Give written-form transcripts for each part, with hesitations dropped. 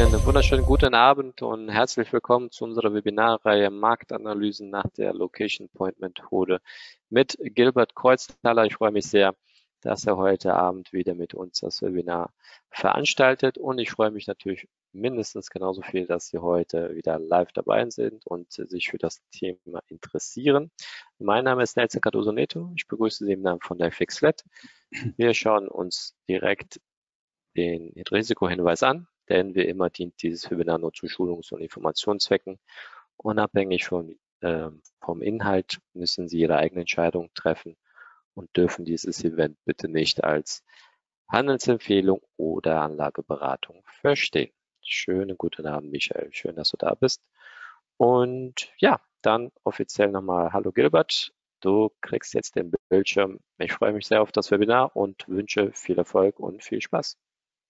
Einen wunderschönen guten Abend und herzlich willkommen zu unserer Webinarreihe Marktanalysen nach der Location Point Methode mit Gilbert Kreuzthaler. Ich freue mich sehr, dass er heute Abend wieder mit uns das Webinar veranstaltet, und ich freue mich natürlich mindestens genauso viel, dass Sie heute wieder live dabei sind und sich für das Thema interessieren. Mein Name ist Nelson Cardoso Neto. Ich begrüße Sie im Namen von der FXFlat. Wir schauen uns direkt den Risikohinweis an, denn wie immer dient dieses Webinar nur zu Schulungs- und Informationszwecken. Unabhängig vom Inhalt müssen Sie Ihre eigene Entscheidung treffen und dürfen dieses Event bitte nicht als Handelsempfehlung oder Anlageberatung verstehen. Schönen guten Abend, Michael. Schön, dass du da bist. Und ja, dann offiziell nochmal Hallo Gilbert. Du kriegst jetzt den Bildschirm. Ich freue mich sehr auf das Webinar und wünsche viel Erfolg und viel Spaß.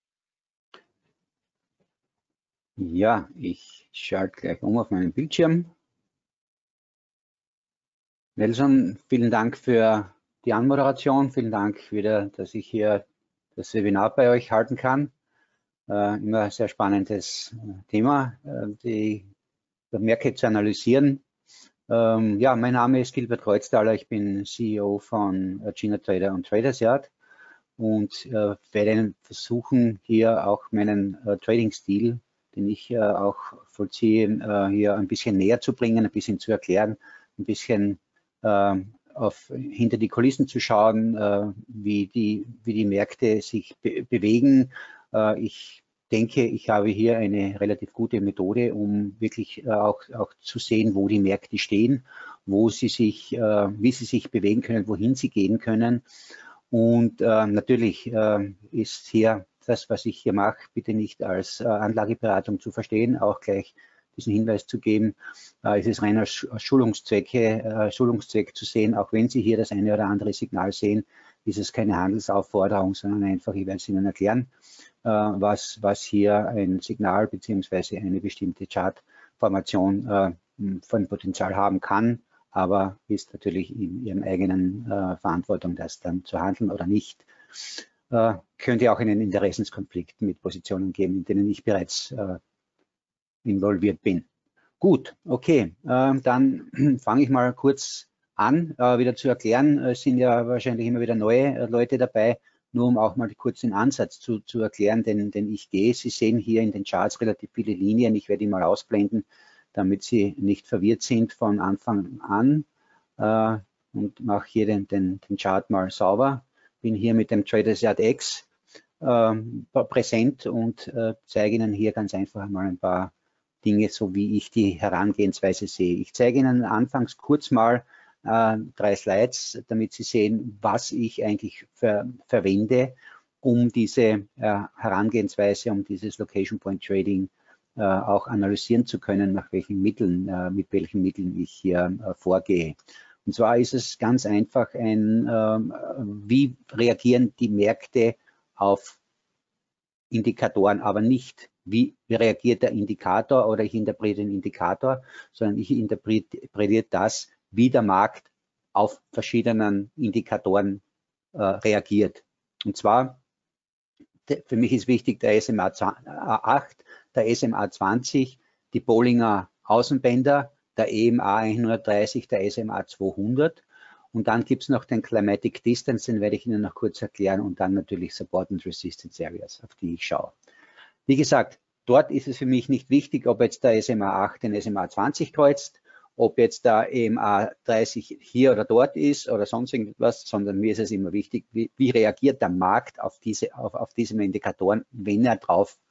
Ja, ich schalte gleich um auf meinen Bildschirm. Nelson, vielen Dank für die Anmoderation. Vielen Dank wieder, dass ich hier das Webinar bei euch halten kann. Immer ein sehr spannendes Thema, die Märkte zu analysieren. Ja, mein Name ist Gilbert Kreuzthaler. Ich bin CEO von Gina Trader und Traders Yard und werde versuchen, hier auch meinen Trading-Stil, den ich auch vollziehe, hier ein bisschen näher zu bringen, ein bisschen zu erklären, ein bisschen hinter die Kulissen zu schauen, wie die Märkte sich bewegen. Ich denke, ich habe hier eine relativ gute Methode, um wirklich auch zu sehen, wo die Märkte stehen, wie sie sich bewegen können, wohin sie gehen können. Und natürlich ist hier das, was ich hier mache, bitte nicht als Anlageberatung zu verstehen, auch gleich diesen Hinweis zu geben. Es ist rein als Schulungszweck zu sehen, auch wenn Sie hier das eine oder andere Signal sehen, ist es keine Handelsaufforderung, sondern einfach, ich werde es Ihnen erklären, was hier ein Signal bzw. eine bestimmte Chartformation von Potenzial haben kann, aber ist natürlich in Ihrem eigenen Verantwortung, das dann zu handeln oder nicht. Könnte auch einen Interessenskonflikt mit Positionen geben, in denen ich bereits involviert bin. Gut, okay, dann fange ich mal kurz an, wieder zu erklären. Es sind ja wahrscheinlich immer wieder neue Leute dabei, nur um auch mal kurz den Ansatz zu erklären, den ich gehe. Sie sehen hier in den Charts relativ viele Linien. Ich werde die mal ausblenden, damit Sie nicht verwirrt sind von Anfang an, und mache hier den Chart mal sauber. Bin hier mit dem Traders Yard X präsent und zeige Ihnen hier ganz einfach mal ein paar Dinge, so wie ich die Herangehensweise sehe. Ich zeige Ihnen anfangs kurz mal 3 Slides, damit Sie sehen, was ich eigentlich verwende, um diese Herangehensweise, um dieses Location Point Trading auch analysieren zu können, nach welchen Mitteln, mit welchen Mitteln ich hier vorgehe. Und zwar ist es ganz einfach wie reagieren die Märkte auf Indikatoren, aber nicht, wie reagiert der Indikator oder ich interpretiere den Indikator, sondern ich interpretiere das, wie der Markt auf verschiedenen Indikatoren reagiert. Und zwar, für mich ist wichtig der SMA 8, der SMA 20, die Bollinger Außenbänder, der EMA 130, der SMA 200. Und dann gibt es noch den Climatic Distance, den werde ich Ihnen noch kurz erklären, und dann natürlich Support and Resistance Areas, auf die ich schaue. Wie gesagt, dort ist es für mich nicht wichtig, ob jetzt der SMA 8 den SMA 20 kreuzt, ob jetzt der EMA 30 hier oder dort ist oder sonst irgendwas, sondern mir ist es immer wichtig, wie reagiert der Markt auf diese Indikatoren, wenn er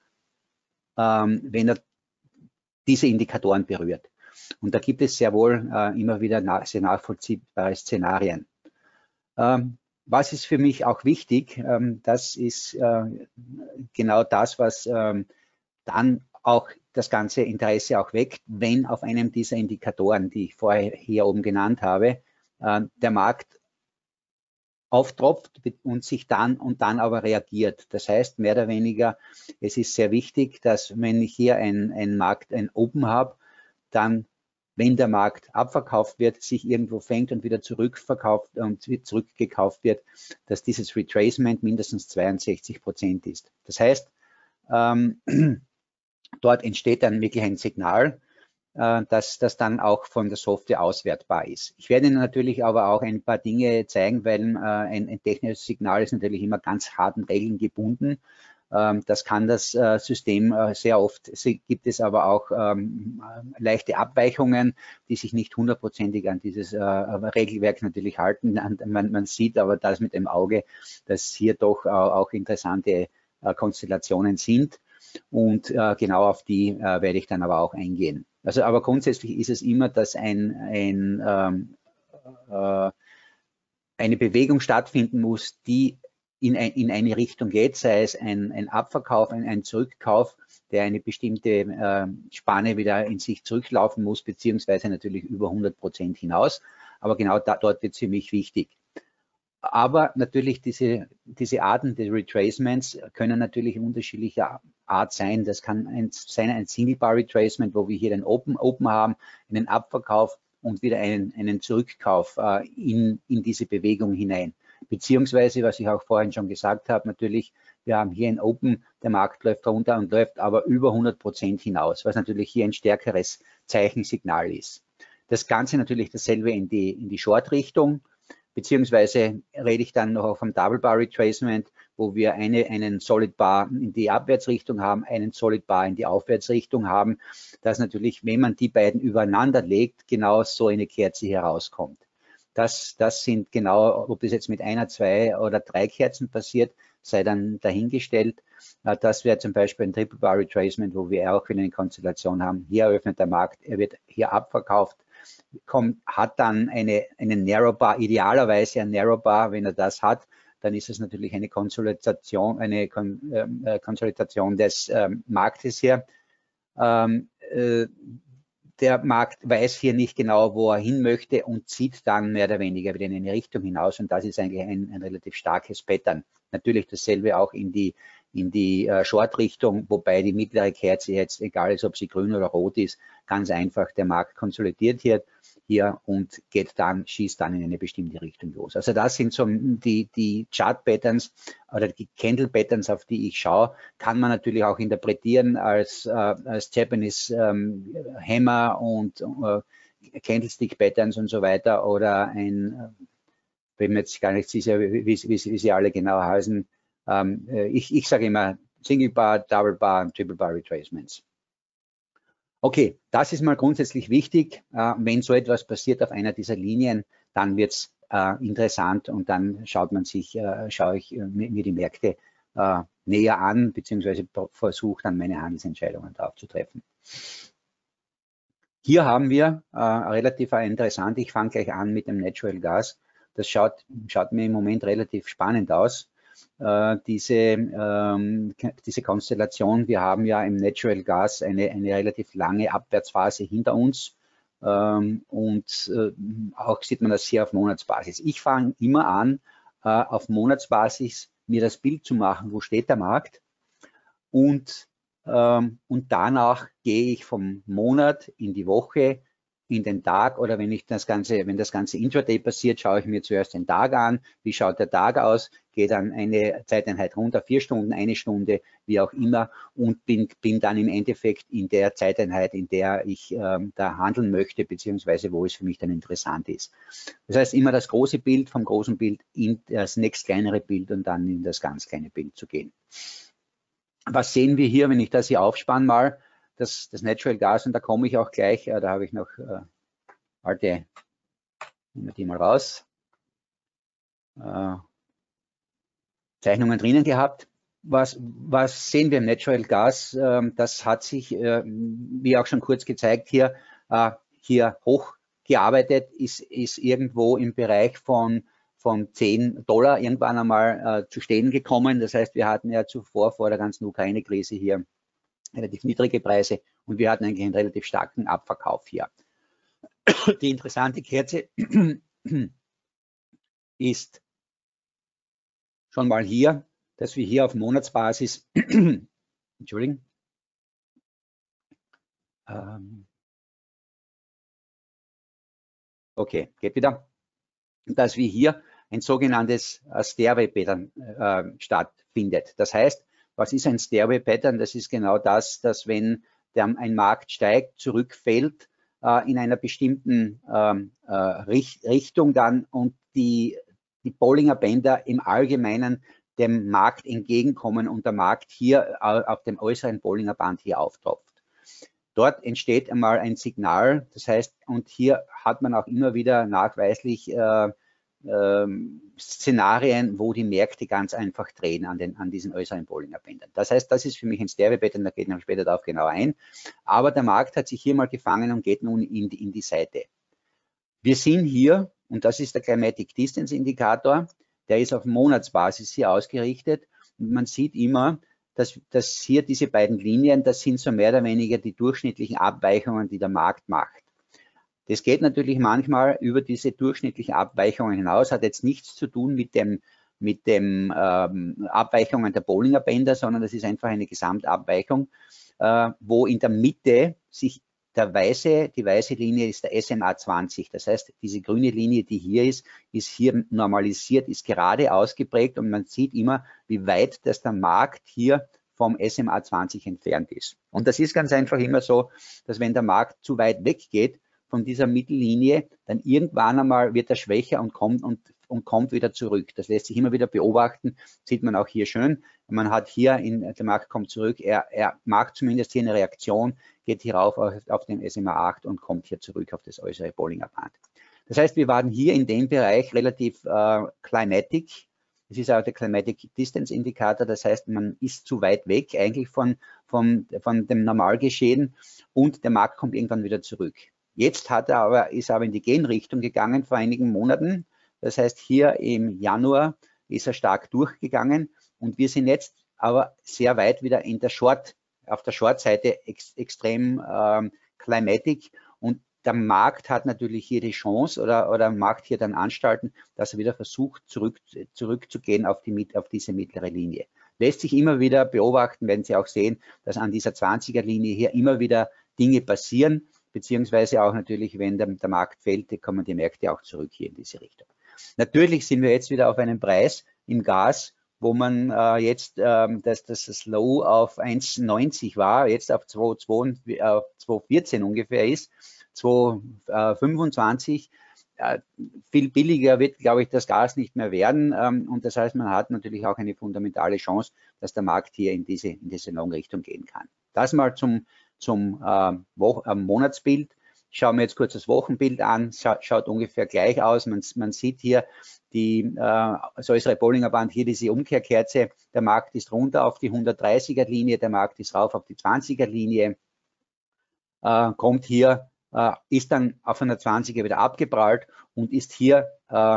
diese Indikatoren berührt. Und da gibt es sehr wohl immer wieder sehr nachvollziehbare Szenarien. Was ist für mich auch wichtig? Das ist genau das, was dann auch das ganze Interesse auch weckt, wenn auf einem dieser Indikatoren, die ich vorher hier oben genannt habe, der Markt auftropft und dann aber reagiert. Das heißt, mehr oder weniger, es ist sehr wichtig, dass wenn ich hier ein Open habe, dann, wenn der Markt abverkauft wird, sich irgendwo fängt und wieder zurückverkauft und zurückgekauft wird, dass dieses Retracement mindestens 62% ist. Das heißt, dort entsteht dann wirklich ein Signal, dass das dann auch von der Software auswertbar ist. Ich werde Ihnen natürlich aber auch ein paar Dinge zeigen, weil ein technisches Signal ist natürlich immer ganz harten Regeln gebunden. Das kann das System sehr oft, gibt es aber auch leichte Abweichungen, die sich nicht hundertprozentig an dieses Regelwerk natürlich halten. Man sieht aber das mit dem Auge, dass hier doch auch interessante Konstellationen sind. Und genau auf die werde ich dann aber auch eingehen. Also, aber grundsätzlich ist es immer, dass eine Bewegung stattfinden muss, die in eine Richtung geht, sei es ein Abverkauf, ein Zurückkauf, der eine bestimmte Spanne wieder in sich zurücklaufen muss, beziehungsweise natürlich über 100% hinaus. Aber genau dort wird es für mich wichtig. Aber natürlich diese Arten des Retracements können natürlich unterschiedlicher Art sein. Das kann ein Single Bar Retracement, wo wir hier den Open haben, einen Abverkauf und wieder einen Zurückkauf in diese Bewegung hinein. Beziehungsweise, was ich auch vorhin schon gesagt habe, natürlich, wir haben hier ein Open, der Markt läuft runter und läuft aber über 100% hinaus, was natürlich hier ein stärkeres Zeichensignal ist. Das Ganze natürlich dasselbe in die Short-Richtung. Beziehungsweise rede ich dann noch vom Double Bar Retracement, wo wir einen Solid Bar in die Abwärtsrichtung haben, einen Solid Bar in die Aufwärtsrichtung haben, dass natürlich, wenn man die beiden übereinander legt, genau so eine Kerze herauskommt. Das sind genau, ob das jetzt mit einer, zwei oder drei Kerzen passiert, sei dann dahingestellt. Das wäre zum Beispiel ein Triple Bar Retracement, wo wir auch wieder eine Konstellation haben. Hier eröffnet der Markt, er wird hier abverkauft, hat dann einen Narrow Bar, idealerweise ein Narrow Bar. Wenn er das hat, dann ist es natürlich eine Konsolidation, Konsolidation des Marktes hier. Der Markt weiß hier nicht genau, wo er hin möchte und zieht dann mehr oder weniger wieder in eine Richtung hinaus. Und das ist eigentlich ein relativ starkes Pattern. Natürlich dasselbe auch in die Short-Richtung, wobei die mittlere Kerze jetzt, egal ist, ob sie grün oder rot ist, ganz einfach der Markt konsolidiert hier und schießt dann in eine bestimmte Richtung los. Also das sind so die Chart-Patterns oder die Candle-Patterns, auf die ich schaue, kann man natürlich auch interpretieren als Japanese Hammer und Candlestick-Patterns und so weiter oder bin mir jetzt gar nicht sicher, wie sie alle genau heißen. Ich sage immer Single Bar, Double Bar und Triple Bar Retracements. Okay, das ist mal grundsätzlich wichtig. Wenn so etwas passiert auf einer dieser Linien, dann wird es interessant und dann schaue ich mir die Märkte näher an, beziehungsweise versuche dann meine Handelsentscheidungen darauf zu treffen. Hier haben wir relativ interessant, ich fange gleich an mit dem Natural Gas. Das schaut mir im Moment relativ spannend aus. Diese Konstellation, wir haben ja im Natural Gas eine relativ lange Abwärtsphase hinter uns und auch sieht man das hier auf Monatsbasis. Ich fange immer an, auf Monatsbasis mir das Bild zu machen, wo steht der Markt und danach gehe ich vom Monat in die Woche, in den Tag oder wenn das Ganze Intraday passiert, schaue ich mir zuerst den Tag an, wie schaut der Tag aus, gehe dann eine Zeiteinheit runter, 4 Stunden, 1 Stunde, wie auch immer und bin dann im Endeffekt in der Zeiteinheit, in der ich da handeln möchte, beziehungsweise wo es für mich dann interessant ist. Das heißt, immer das große Bild vom großen Bild in das nächst kleinere Bild und dann in das ganz kleine Bild zu gehen. Was sehen wir hier, wenn ich das hier aufspanne mal, das Natural Gas, und da komme ich auch gleich, da habe ich noch nehmen wir die mal raus, Zeichnungen drinnen gehabt. Was sehen wir im Natural Gas? Das hat sich, wie auch schon kurz gezeigt, hier hochgearbeitet, ist irgendwo im Bereich von $10 irgendwann einmal zu stehen gekommen. Das heißt, wir hatten ja zuvor vor der ganzen Ukraine-Krise hier relativ niedrige Preise und wir hatten eigentlich einen relativ starken Abverkauf hier. Die interessante Kerze ist schon mal hier, dass wir hier auf Monatsbasis, Entschuldigung, okay, geht wieder, dass wir hier ein sogenanntes Stairway Pattern stattfindet. Das heißt, Was ist ein Stairway Pattern? Das ist genau das, dass wenn ein Markt steigt, zurückfällt in einer bestimmten Richtung dann und die Bollinger Bänder im Allgemeinen dem Markt entgegenkommen und der Markt hier auf dem äußeren Bollinger Band hier auftropft. Dort entsteht einmal ein Signal, das heißt, und hier hat man auch immer wieder nachweislich Szenarien, wo die Märkte ganz einfach drehen an diesen äußeren Bollinger Bändern. Das heißt, das ist für mich ein Stairway Pattern, da geht man später darauf genauer ein. Aber der Markt hat sich hier mal gefangen und geht nun in die Seite. Wir sehen hier, und das ist der Climatic Distance Indikator, der ist auf Monatsbasis hier ausgerichtet. Und man sieht immer, dass hier diese beiden Linien, das sind so mehr oder weniger die durchschnittlichen Abweichungen, die der Markt macht. Das geht natürlich manchmal über diese durchschnittlichen Abweichungen hinaus, hat jetzt nichts zu tun mit dem Abweichungen der Bollinger Bänder, sondern das ist einfach eine Gesamtabweichung, wo in der Mitte sich die weiße Linie ist der SMA 20. Das heißt, diese grüne Linie, die hier ist hier normalisiert, ist gerade ausgeprägt und man sieht immer, wie weit der Markt hier vom SMA 20 entfernt ist. Und das ist ganz einfach immer so, dass wenn der Markt zu weit weggeht von dieser Mittellinie, dann irgendwann einmal wird er schwächer und kommt wieder zurück. Das lässt sich immer wieder beobachten, sieht man auch hier schön. Man hat hier, der Markt kommt zurück, er macht zumindest hier eine Reaktion, geht hier rauf auf den SMA 8 und kommt hier zurück auf das äußere Bollinger Band. Das heißt, wir waren hier in dem Bereich relativ climatic. Das ist auch der Climatic Distance Indikator, das heißt, man ist zu weit weg eigentlich von dem Normalgeschehen und der Markt kommt irgendwann wieder zurück. Jetzt ist er aber in die Gegenrichtung gegangen vor einigen Monaten. Das heißt, hier im Januar ist er stark durchgegangen und wir sind jetzt aber sehr weit wieder auf der Short-Seite extrem climatic und der Markt hat natürlich hier die Chance oder macht hier dann Anstalten, dass er wieder versucht, zurückzugehen auf diese mittlere Linie. Lässt sich immer wieder beobachten, werden Sie auch sehen, dass an dieser 20er-Linie hier immer wieder Dinge passieren, beziehungsweise auch natürlich, wenn der Markt fällt, kommen die Märkte auch zurück hier in diese Richtung. Natürlich sind wir jetzt wieder auf einem Preis im Gas, wo man jetzt, dass das Low auf 1,90 war, jetzt auf 2,14 ungefähr ist, 2,25. Viel billiger wird, glaube ich, das Gas nicht mehr werden. Und das heißt, man hat natürlich auch eine fundamentale Chance, dass der Markt hier in diese Long-Richtung gehen kann. Das mal zum Monatsbild. Ich schaue mir jetzt kurz das Wochenbild an, schaut ungefähr gleich aus. Man sieht hier das äußere Bollinger Band, hier diese Umkehrkerze. Der Markt ist runter auf die 130er Linie, der Markt ist rauf auf die 20er Linie, kommt hier, ist dann auf einer 20er wieder abgeprallt und ist hier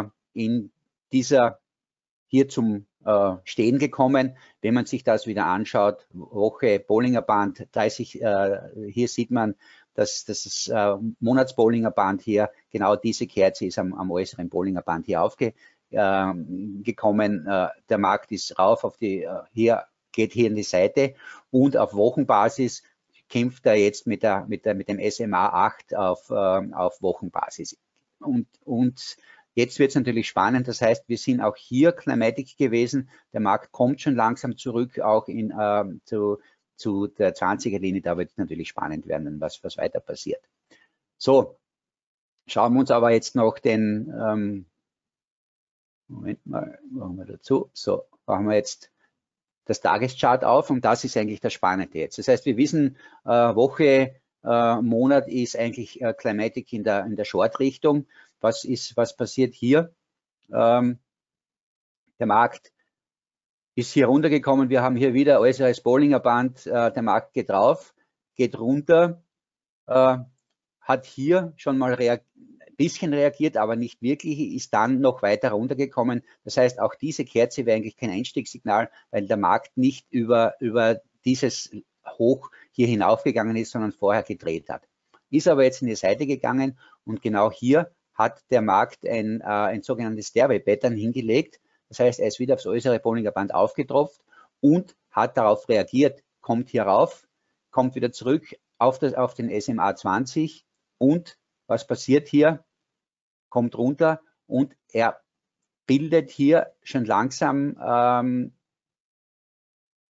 hier zum Stehen gekommen. Wenn man sich das wieder anschaut, Woche Bollinger Band 30, hier sieht man, dass das Monatsbollinger Band hier, genau diese Kerze ist am äußeren Bollinger Band hier aufgekommen. Der Markt ist rauf geht hier in die Seite und auf Wochenbasis kämpft er jetzt mit dem SMA 8 auf Wochenbasis. Und jetzt wird es natürlich spannend, das heißt, wir sind auch hier climatic gewesen, der Markt kommt schon langsam zurück, auch zu der 20er-Linie, da wird es natürlich spannend werden, was weiter passiert. So, schauen wir uns aber jetzt noch den, Moment mal, machen wir dazu, so, machen wir jetzt das Tageschart auf und das ist eigentlich das Spannende jetzt. Das heißt, wir wissen, Woche, Monat ist eigentlich climatic in der Short-Richtung. Was passiert hier? Der Markt ist hier runtergekommen. Wir haben hier wieder äußeres Bollinger Band. Der Markt geht rauf, geht runter, hat hier schon mal ein bisschen reagiert, aber nicht wirklich, ist dann noch weiter runtergekommen. Das heißt, auch diese Kerze wäre eigentlich kein Einstiegssignal, weil der Markt nicht über dieses Hoch hier hinaufgegangen ist, sondern vorher gedreht hat. Ist aber jetzt in die Seite gegangen und genau hier hat der Markt ein sogenanntes Stairway Pattern hingelegt. Das heißt, er ist wieder aufs äußere Bollinger Band aufgetropft und hat darauf reagiert, kommt hier rauf, kommt wieder zurück auf den SMA 20 und was passiert hier? Kommt runter und er bildet hier schon langsam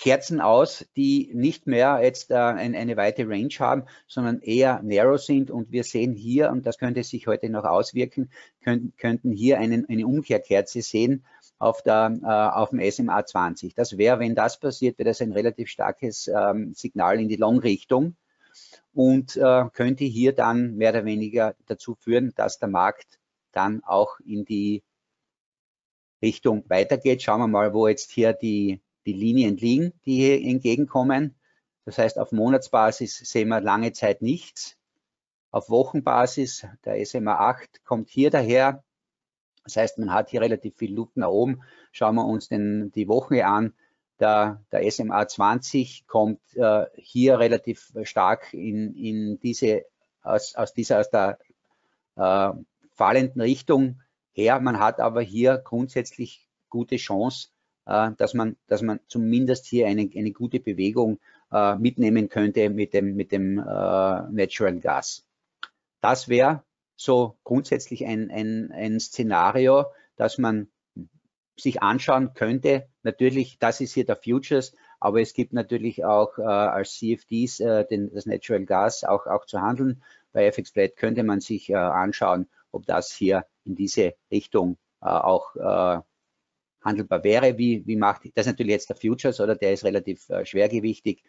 Kerzen aus, die nicht mehr jetzt eine weite Range haben, sondern eher narrow sind. Und wir sehen hier, und das könnte sich heute noch auswirken, könnten hier eine Umkehrkerze sehen auf dem SMA 20. Das wäre, wenn das passiert, wäre das ein relativ starkes Signal in die Long-Richtung und könnte hier dann mehr oder weniger dazu führen, dass der Markt dann auch in die Richtung weitergeht. Schauen wir mal, wo jetzt hier die Linien liegen, die hier entgegenkommen. Das heißt, auf Monatsbasis sehen wir lange Zeit nichts. Auf Wochenbasis, der SMA 8 kommt hier daher. Das heißt, man hat hier relativ viel Luft nach oben. Schauen wir uns die Woche an. Der SMA 20 kommt hier relativ stark in diese, aus der fallenden Richtung her. Man hat aber hier grundsätzlich gute Chance, dass man zumindest hier eine gute Bewegung mitnehmen könnte mit dem Natural Gas. Das wäre so grundsätzlich ein Szenario, das man sich anschauen könnte. Natürlich, das ist hier der Futures, aber es gibt natürlich auch als CFDs das Natural Gas auch zu handeln. Bei FX Flat könnte man sich anschauen, ob das hier in diese Richtung auch handelbar wäre. Wie macht das natürlich jetzt der Futures, oder der ist relativ schwergewichtig,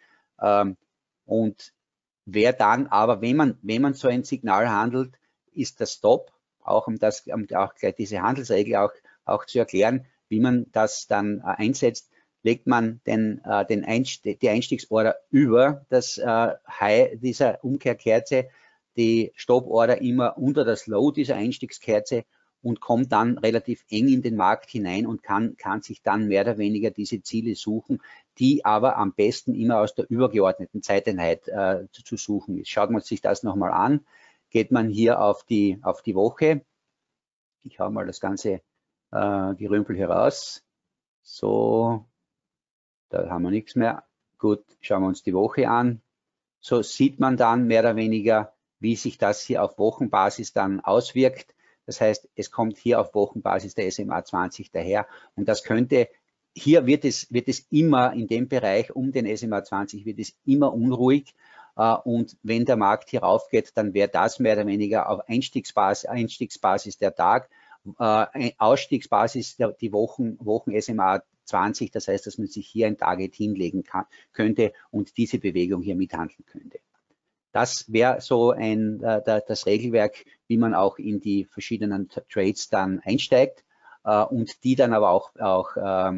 und wer dann aber, wenn man so ein Signal handelt, ist der Stop, auch um auch gleich diese Handelsregel auch zu erklären, wie man das dann einsetzt, legt man die Einstiegsorder über das High dieser Umkehrkerze, die Stop-Order immer unter das Low dieser Einstiegskerze und kommt dann relativ eng in den Markt hinein und kann sich dann mehr oder weniger diese Ziele suchen, die aber am besten immer aus der übergeordneten Zeiteinheit zu suchen ist. Schaut man sich das nochmal an, geht man hier auf die Woche. Ich hau mal das ganze Gerümpel hier raus. So, da haben wir nichts mehr. Gut, schauen wir uns die Woche an. So sieht man dann mehr oder weniger, wie sich das hier auf Wochenbasis dann auswirkt. Das heißt, es kommt hier auf Wochenbasis der SMA 20 daher und das könnte, hier wird es immer in dem Bereich um den SMA 20 wird es immer unruhig und wenn der Markt hier raufgeht, dann wäre das mehr oder weniger auf Einstiegsbasis der Tag, Ausstiegsbasis die Wochen SMA 20, das heißt, dass man sich hier ein Target hinlegen könnte und diese Bewegung hier mithandeln könnte. Das wäre so das Regelwerk, wie man auch in die verschiedenen Trades dann einsteigt und die dann aber auch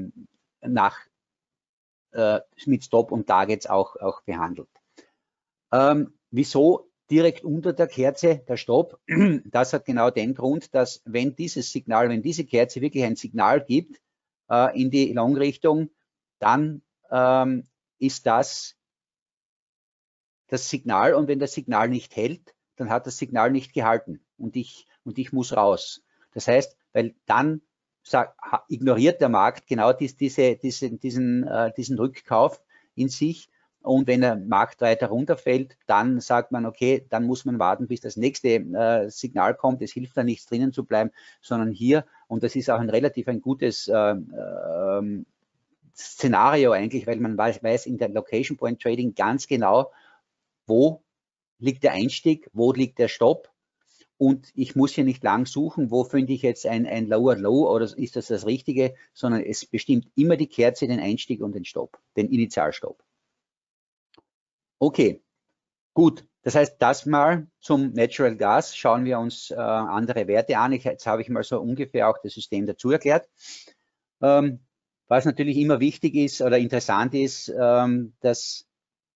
mit Stop und Targets auch behandelt. Wieso direkt unter der Kerze der Stop? Das hat genau den Grund, dass wenn diese Kerze wirklich ein Signal gibt in die Long-Richtung, dann ist das Signal, und wenn das Signal nicht hält, dann hat das Signal nicht gehalten und ich muss raus. Das heißt, weil dann ignoriert der Markt genau diesen Rückkauf in sich, und wenn der Markt weiter runterfällt, dann sagt man, okay, dann muss man warten, bis das nächste Signal kommt. Es hilft da nichts drinnen zu bleiben, sondern hier, und das ist auch ein gutes Szenario eigentlich, weil man weiß in der Location Point Trading ganz genau, wo liegt der Einstieg, wo liegt der Stopp, und ich muss hier nicht lang suchen, wo finde ich jetzt ein Lower Low oder ist das Richtige, sondern es bestimmt immer die Kerze den Einstieg und den Stopp, den Initialstopp. Okay, gut. Das heißt, das mal zum Natural Gas. Schauen wir uns andere Werte an. Jetzt habe ich mal so ungefähr auch das System dazu erklärt. Was natürlich immer wichtig ist oder interessant ist, das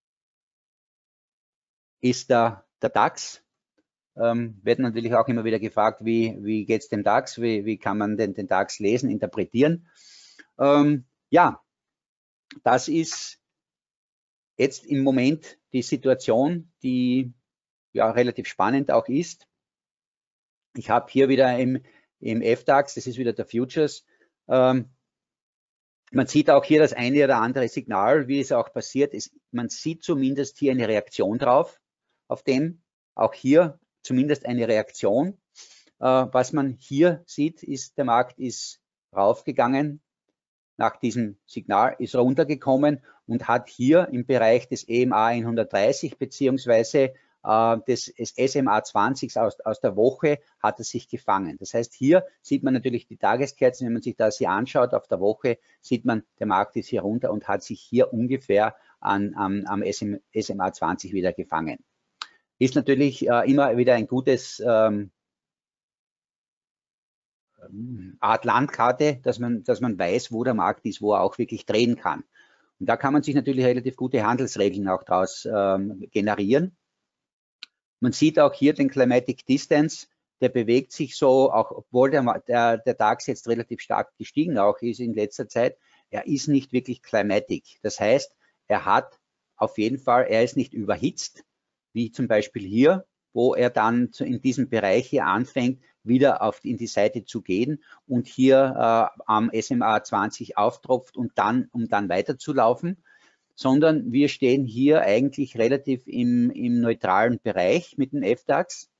ist der DAX. Wird natürlich auch immer wieder gefragt, wie geht es dem DAX, wie kann man den DAX lesen, interpretieren. Ja, das ist jetzt im Moment die Situation, die ja relativ spannend auch ist. Ich habe hier wieder im FDAX, das ist wieder der Futures, man sieht auch hier das eine oder andere Signal, wie es auch passiert ist. Man sieht zumindest hier eine Reaktion drauf, auf dem, auch hier zumindest eine Reaktion. Was man hier sieht, ist, der Markt ist raufgegangen nach diesem Signal, ist runtergekommen und hat hier im Bereich des EMA 130 beziehungsweise des SMA 20 aus der Woche hat es sich gefangen. Das heißt, hier sieht man natürlich die Tageskerzen, wenn man sich das hier anschaut, auf der Woche sieht man, der Markt ist hier runter und hat sich hier ungefähr am SMA 20 wieder gefangen. Ist natürlich immer wieder ein gutes Art Landkarte, dass man weiß, wo der Markt ist, wo er auch wirklich drehen kann. Und da kann man sich natürlich relativ gute Handelsregeln auch daraus generieren. Man sieht auch hier den Climatic Distance, der bewegt sich so, auch obwohl der DAX jetzt relativ stark gestiegen auch ist in letzter Zeit, er ist nicht wirklich climatic. Das heißt, er hat auf jeden Fall, er ist nicht überhitzt, wie zum Beispiel hier, wo er dann in diesem Bereich hier anfängt, wieder in die Seite zu gehen und hier am SMA 20 auftropft und um dann weiterzulaufen, sondern wir stehen hier eigentlich relativ im neutralen Bereich mit dem FDAX.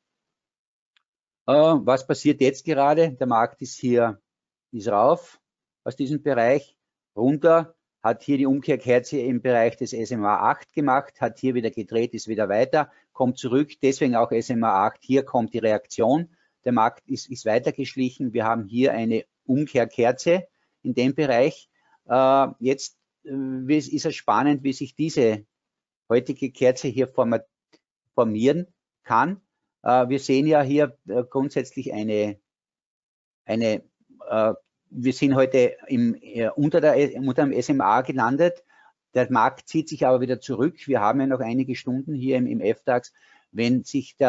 Was passiert jetzt gerade? Der Markt ist rauf aus diesem Bereich, runter, hat hier die Umkehrkerze im Bereich des SMA 8 gemacht, hat hier wieder gedreht, ist wieder weiter, kommt zurück, deswegen auch SMA 8, hier kommt die Reaktion. Der Markt ist weitergeschlichen. Wir haben hier eine Umkehrkerze in dem Bereich. Jetzt ist es spannend, wie sich diese heutige Kerze hier formieren kann. Wir sehen ja hier grundsätzlich wir sind heute unter dem SMA gelandet. Der Markt zieht sich aber wieder zurück. Wir haben ja noch einige Stunden hier im FDAX. Wenn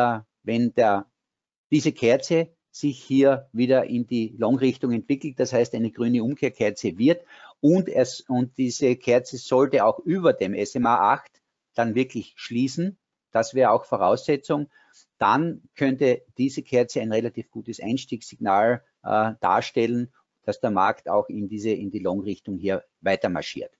diese Kerze sich hier wieder in die Long-Richtung entwickelt, das heißt eine grüne Umkehrkerze wird und diese Kerze sollte auch über dem SMA 8 dann wirklich schließen, das wäre auch Voraussetzung, dann könnte diese Kerze ein relativ gutes Einstiegssignal darstellen, dass der Markt auch in die Long-Richtung hier weiter marschiert.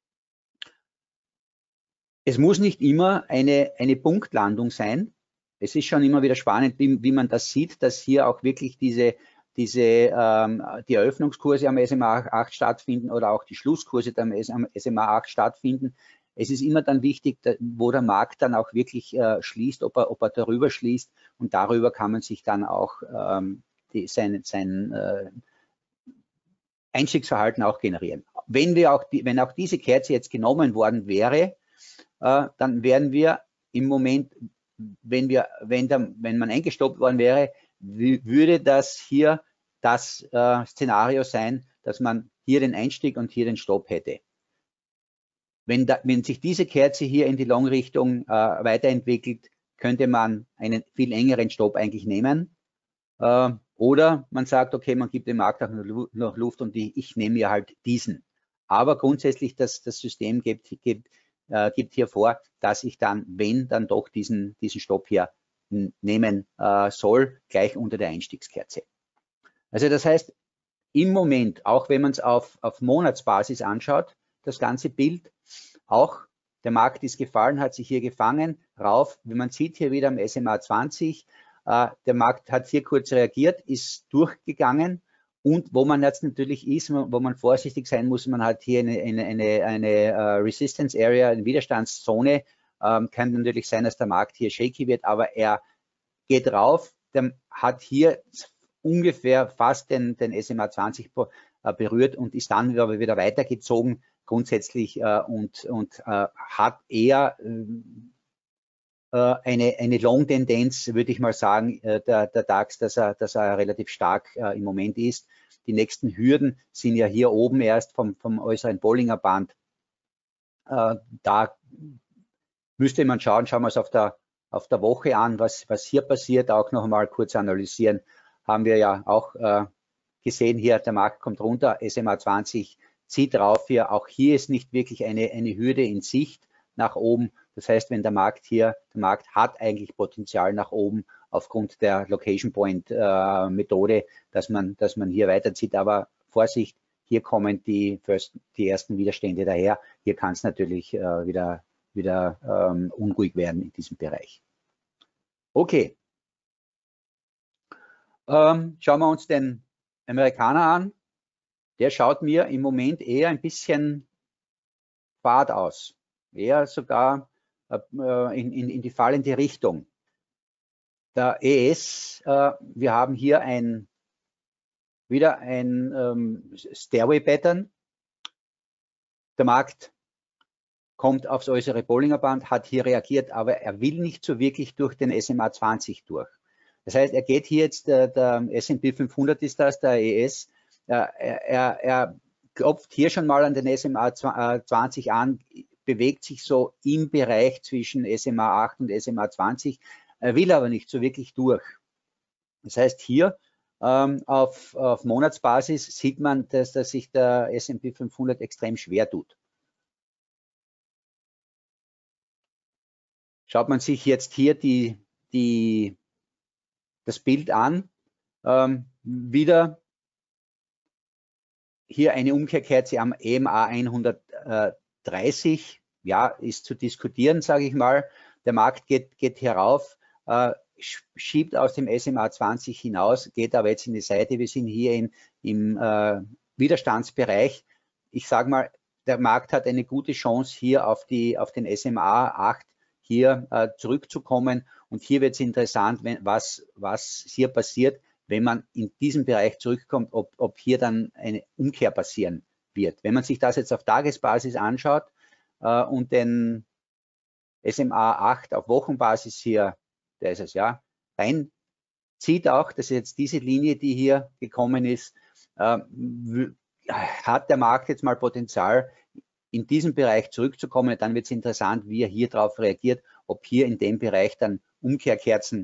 Es muss nicht immer eine Punktlandung sein. Es ist schon immer wieder spannend, wie man das sieht, dass hier auch wirklich die Eröffnungskurse am SMA 8 stattfinden oder auch die Schlusskurse am SMA 8 stattfinden. Es ist immer dann wichtig, wo der Markt dann auch wirklich schließt, ob er darüber schließt, und darüber kann man sich dann auch sein Einstiegsverhalten auch generieren. Wenn auch diese Kerze jetzt genommen worden wäre, dann wären wir im Moment, wenn man eingestoppt worden wäre, würde das hier das Szenario sein, dass man hier den Einstieg und hier den Stopp hätte. Wenn sich diese Kerze hier in die Long-Richtung weiterentwickelt, könnte man einen viel engeren Stopp eigentlich nehmen. Oder man sagt, okay, man gibt dem Markt auch noch Luft und ich nehme mir halt diesen. Aber grundsätzlich das System gibt hier vor, dass ich dann, wenn dann doch diesen Stopp hier nehmen soll, gleich unter der Einstiegskerze. Also das heißt, im Moment, auch wenn man es auf Monatsbasis anschaut, das ganze Bild, auch der Markt ist gefallen, hat sich hier gefangen, rauf, wie man sieht hier wieder am SMA 20, der Markt hat hier kurz reagiert, ist durchgegangen, und wo man jetzt natürlich ist, wo man vorsichtig sein muss, man hat hier eine Resistance Area, eine Widerstandszone. Kann natürlich sein, dass der Markt hier shaky wird, aber er geht rauf, der hat hier ungefähr fast den SMA 20 berührt und ist dann aber wieder weitergezogen grundsätzlich und hat eher eine Long-Tendenz, würde ich mal sagen, der DAX, dass er relativ stark im Moment ist. Die nächsten Hürden sind ja hier oben erst vom äußeren Bollinger Band. Da müsste man schauen wir es auf der Woche an, was hier passiert, auch noch mal kurz analysieren. Haben wir ja auch gesehen hier, der Markt kommt runter, SMA 20 zieht drauf hier. Auch hier ist nicht wirklich eine Hürde in Sicht nach oben. Das heißt, wenn der Markt hat eigentlich Potenzial nach oben aufgrund der Location Point Methode, dass man hier weiterzieht. Aber Vorsicht, hier kommen die ersten Widerstände daher. Hier kann es natürlich wieder unruhig werden in diesem Bereich. Okay. Schauen wir uns den Amerikaner an. der schaut mir im Moment eher ein bisschen fad aus. Eher sogar in die fallende Richtung. Der ES, wir haben hier wieder ein Stairway-Pattern. Der Markt kommt aufs äußere Bollinger Band, hat hier reagiert, aber er will nicht so wirklich durch den SMA 20 durch. Das heißt, er geht hier jetzt, der S&P 500 ist das, der ES, er klopft hier schon mal an den SMA 20 an, bewegt sich so im Bereich zwischen SMA 8 und SMA 20, will aber nicht so wirklich durch. Das heißt, hier auf Monatsbasis sieht man, dass sich der S&P 500 extrem schwer tut. Schaut man sich jetzt hier das Bild an, wieder hier eine Umkehrkerze am EMA 130, ja, ist zu diskutieren, sage ich mal. Der Markt geht hier rauf, schiebt aus dem SMA 20 hinaus, geht aber jetzt in die Seite. Wir sind hier im Widerstandsbereich. Ich sage mal, der Markt hat eine gute Chance, hier auf den SMA 8 hier zurückzukommen. Und hier wird es interessant, was hier passiert, wenn man in diesem Bereich zurückkommt, ob hier dann eine Umkehr passieren wird. Wenn man sich das jetzt auf Tagesbasis anschaut und den SMA 8 auf Wochenbasis hier, der ist es ja, rein zieht auch, dass jetzt diese Linie, die hier gekommen ist, hat der Markt jetzt mal Potenzial, in diesem Bereich zurückzukommen. Dann wird es interessant, wie er hier drauf reagiert, ob hier in dem Bereich dann Umkehrkerzen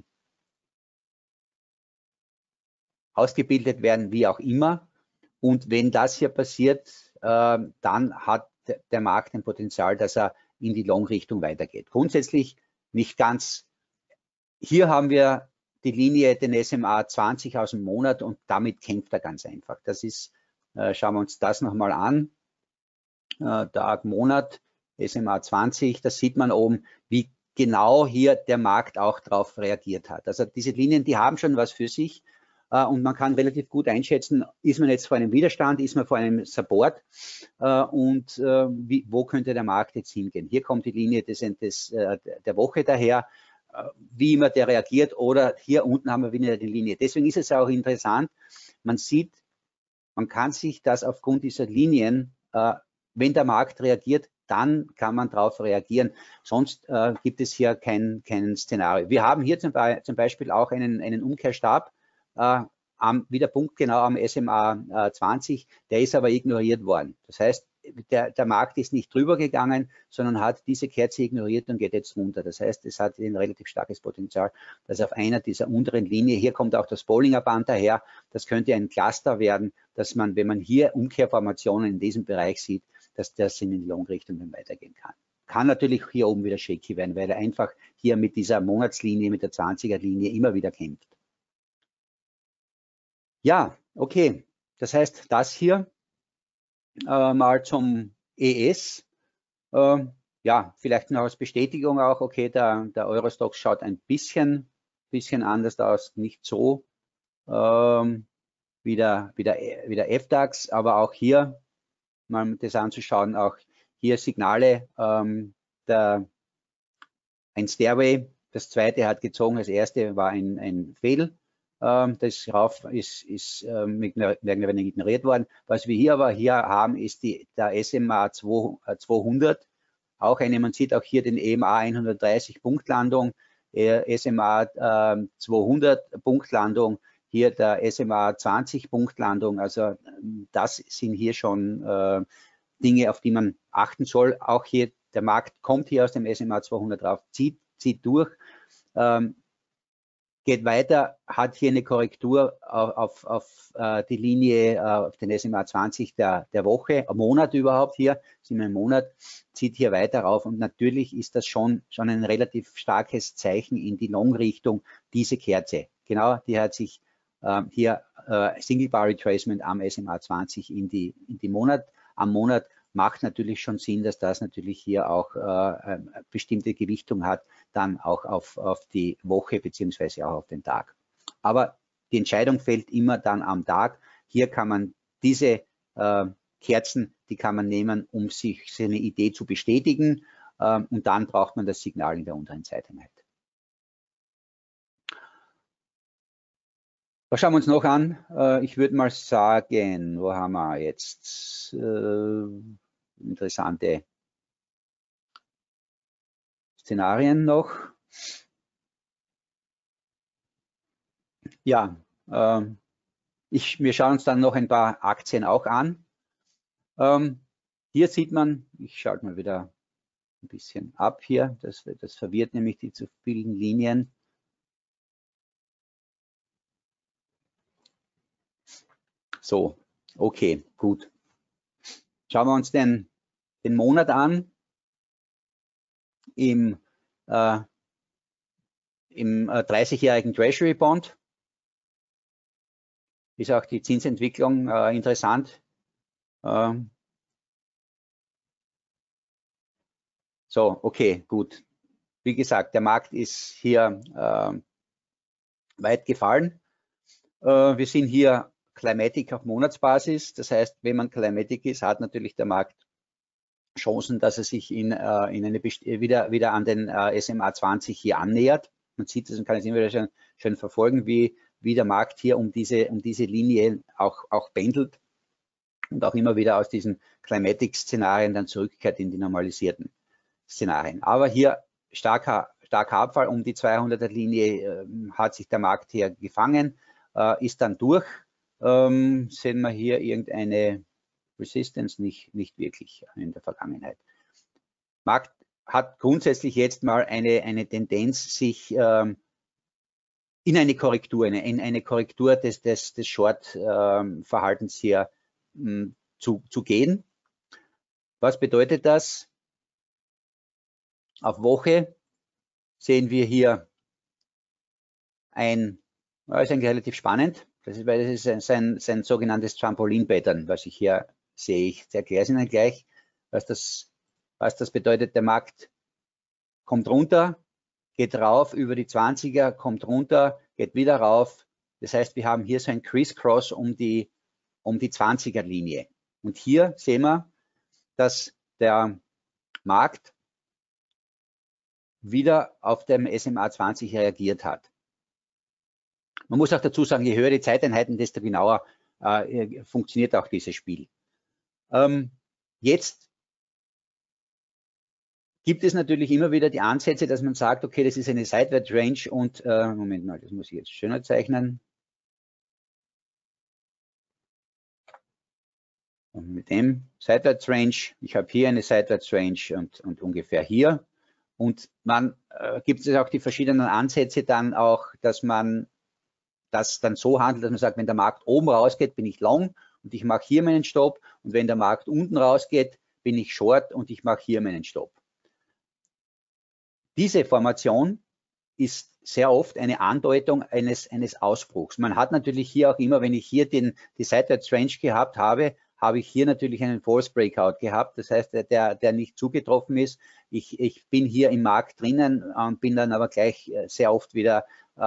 ausgebildet werden, wie auch immer. Und wenn das hier passiert, dann hat der Markt ein Potenzial, dass er in die Long-Richtung weitergeht. Grundsätzlich nicht ganz. Hier haben wir die Linie, den SMA 20 aus dem Monat, und damit kämpft er ganz einfach. Das ist, schauen wir uns das nochmal an. Tag, Monat, SMA 20, da sieht man oben, wie genau hier der Markt auch darauf reagiert hat. Also diese Linien, die haben schon was für sich. Und man kann relativ gut einschätzen, ist man jetzt vor einem Widerstand, ist man vor einem Support und wo könnte der Markt jetzt hingehen. Hier kommt die Linie der Woche daher, wie immer der reagiert, oder hier unten haben wir wieder die Linie. Deswegen ist es auch interessant, man sieht, man kann sich das aufgrund dieser Linien, wenn der Markt reagiert, dann kann man darauf reagieren. Sonst gibt es hier kein Szenario. Wir haben hier zum Beispiel auch einen Umkehrstab, wieder punktgenau am SMA 20, der ist aber ignoriert worden. Das heißt, der Markt ist nicht drüber gegangen, sondern hat diese Kerze ignoriert und geht jetzt runter. Das heißt, es hat ein relativ starkes Potenzial, dass auf einer dieser unteren Linie, hier kommt auch das Bollinger Band daher, das könnte ein Cluster werden, dass man, wenn man hier Umkehrformationen in diesem Bereich sieht, dass das in die Long-Richtung dann weitergehen kann. Kann natürlich hier oben wieder shaky werden, weil er einfach hier mit dieser Monatslinie, mit der 20er-Linie immer wieder kämpft. Ja, okay. Das heißt, das hier mal zum ES. Ja, vielleicht noch als Bestätigung auch, okay, der Eurostoxx schaut ein bisschen anders aus, nicht so wie der FDAX, aber auch hier, mal das anzuschauen, auch hier Signale, ein Stairway, das zweite hat gezogen, das erste war ein Fail. Das rauf ist ignoriert worden. Was wir hier aber haben, ist der SMA 200, auch man sieht auch hier den EMA 130 Punktlandung, SMA 200 Punktlandung, hier der SMA 20 Punktlandung. Also das sind hier schon Dinge, auf die man achten soll. Auch hier, der Markt kommt hier aus dem SMA 200 drauf, zieht durch, geht weiter, hat hier eine Korrektur auf die Linie, auf den SMA 20 der Woche, am Monat überhaupt hier, sind wir im Monat, zieht hier weiter rauf, und natürlich ist das schon ein relativ starkes Zeichen in die Long-Richtung, diese Kerze. Genau, die hat sich hier Single Bar Retracement am SMA 20 in die am Monat, macht natürlich schon Sinn, dass das natürlich hier auch bestimmte Gewichtung hat, dann auch auf die Woche beziehungsweise auch auf den Tag. Aber die Entscheidung fällt immer dann am Tag. Hier kann man diese Kerzen, die kann man nehmen, um sich seine Idee zu bestätigen, und dann braucht man das Signal in der unteren Zeiteinheit. Was schauen wir uns noch an? Ich würde mal sagen, wo haben wir jetzt interessante Szenarien noch? Ja, wir schauen uns dann noch ein paar Aktien auch an. Hier sieht man, ich schalte mal wieder ein bisschen ab hier, das verwirrt nämlich die zu vielen Linien. So, okay, gut. Schauen wir uns den Monat an. Im 30-jährigen Treasury Bond ist auch die Zinsentwicklung interessant. So, okay, gut. Wie gesagt, der Markt ist hier weit gefallen. Wir sind hier Climatic auf Monatsbasis. Das heißt, wenn man Climatic ist, hat natürlich der Markt Chancen, dass er sich wieder an den SMA 20 hier annähert. Man sieht das und kann es immer wieder schön verfolgen, wie der Markt hier um diese Linie auch pendelt und auch immer wieder aus diesen Climatic-Szenarien dann zurückkehrt in die normalisierten Szenarien. Aber hier starker Abfall um die 200er Linie, hat sich der Markt hier gefangen, ist dann durch. Sehen wir hier irgendeine Resistance? Nicht wirklich in der Vergangenheit. Markt hat grundsätzlich jetzt mal eine Tendenz, sich in eine Korrektur des Short-Verhaltens hier zu gehen. Was bedeutet das? Auf Woche sehen wir hier ist eigentlich relativ spannend. Das ist sein sogenanntes Trampolin-Pattern, was ich hier sehe. Ich erkläre es Ihnen gleich, was das bedeutet. Der Markt kommt runter, geht rauf über die 20er, kommt runter, geht wieder rauf. Das heißt, wir haben hier so ein Criss-Cross um die 20er Linie. Und hier sehen wir, dass der Markt wieder auf dem SMA 20 reagiert hat. Man muss auch dazu sagen, je höher die Zeiteinheiten, desto genauer funktioniert auch dieses Spiel. Jetzt gibt es natürlich immer wieder die Ansätze, dass man sagt, okay, das ist eine Seitwärts-Range und, Moment mal, das muss ich jetzt schöner zeichnen. Und mit dem Seitwärts-Range, ich habe hier eine Seitwärts-Range und ungefähr hier. Und man gibt es auch die verschiedenen Ansätze dann auch, dass man das dann so handelt, dass man sagt, wenn der Markt oben rausgeht, bin ich long und ich mache hier meinen Stopp. Und wenn der Markt unten rausgeht, bin ich short und ich mache hier meinen Stopp. Diese Formation ist sehr oft eine Andeutung eines Ausbruchs. Man hat natürlich hier auch immer, wenn ich hier die Seitwärts-Range gehabt habe, habe ich hier natürlich einen False Breakout gehabt. Das heißt, der nicht zugetroffen ist. Ich bin hier im Markt drinnen und bin dann aber gleich sehr oft wieder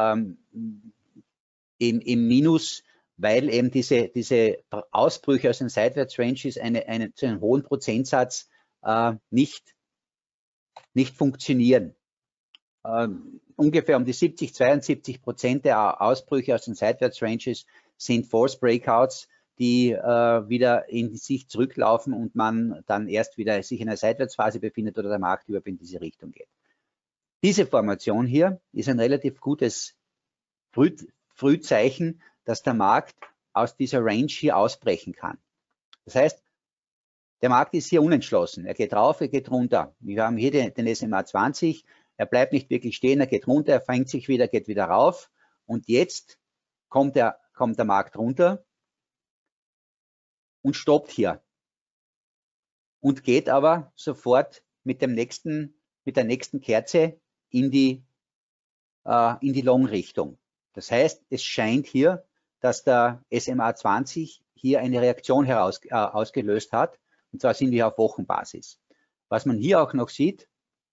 im Minus, weil eben diese Ausbrüche aus den Seitwärts-Ranges zu einem hohen Prozentsatz nicht funktionieren. Ungefähr um die 72% der Ausbrüche aus den Seitwärts-Ranges sind False Breakouts, die wieder in sich zurücklaufen und man dann erst wieder sich in einer Seitwärtsphase befindet oder der Markt überhaupt in diese Richtung geht. Diese Formation hier ist ein relativ gutes Frühzeichen, dass der Markt aus dieser Range hier ausbrechen kann. Das heißt, der Markt ist hier unentschlossen. Er geht rauf, er geht runter. Wir haben hier den SMA 20. Er bleibt nicht wirklich stehen, er geht runter, er fängt sich wieder, geht wieder rauf. Und jetzt kommt der Markt runter und stoppt hier. Und geht aber sofort mit der nächsten Kerze in die Long-Richtung. Das heißt, es scheint hier, dass der SMA 20 hier eine Reaktion ausgelöst hat. Und zwar sind wir auf Wochenbasis. Was man hier auch noch sieht,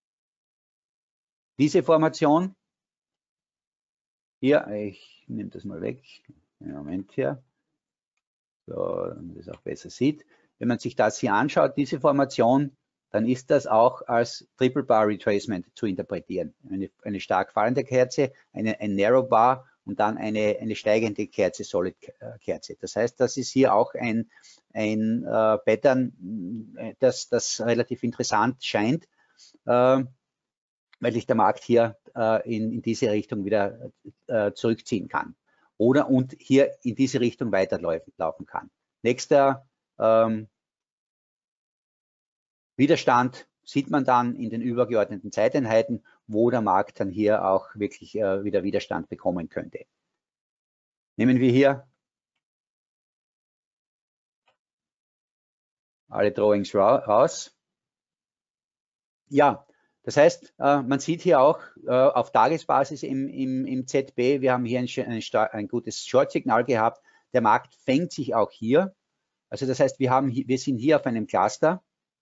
diese Formation, hier, ich nehme das mal weg, einen Moment hier, man das auch besser sieht. Wenn man sich das hier anschaut, diese Formation, dann ist das auch als Triple Bar Retracement zu interpretieren. Eine stark fallende Kerze, ein Narrow Bar und dann eine steigende Kerze, Solid Kerze. Das heißt, das ist hier auch ein Pattern, das relativ interessant scheint, weil sich der Markt hier in diese Richtung wieder zurückziehen kann. Und hier in diese Richtung weiterlaufen kann. Nächster Widerstand sieht man dann in den übergeordneten Zeiteinheiten, wo der Markt dann hier auch wirklich wieder Widerstand bekommen könnte. Nehmen wir hier alle Drawings raus. Ja, das heißt, man sieht hier auch auf Tagesbasis im ZB, wir haben hier ein gutes Short-Signal gehabt. Der Markt fängt sich auch hier. Also das heißt, wir sind hier auf einem Cluster.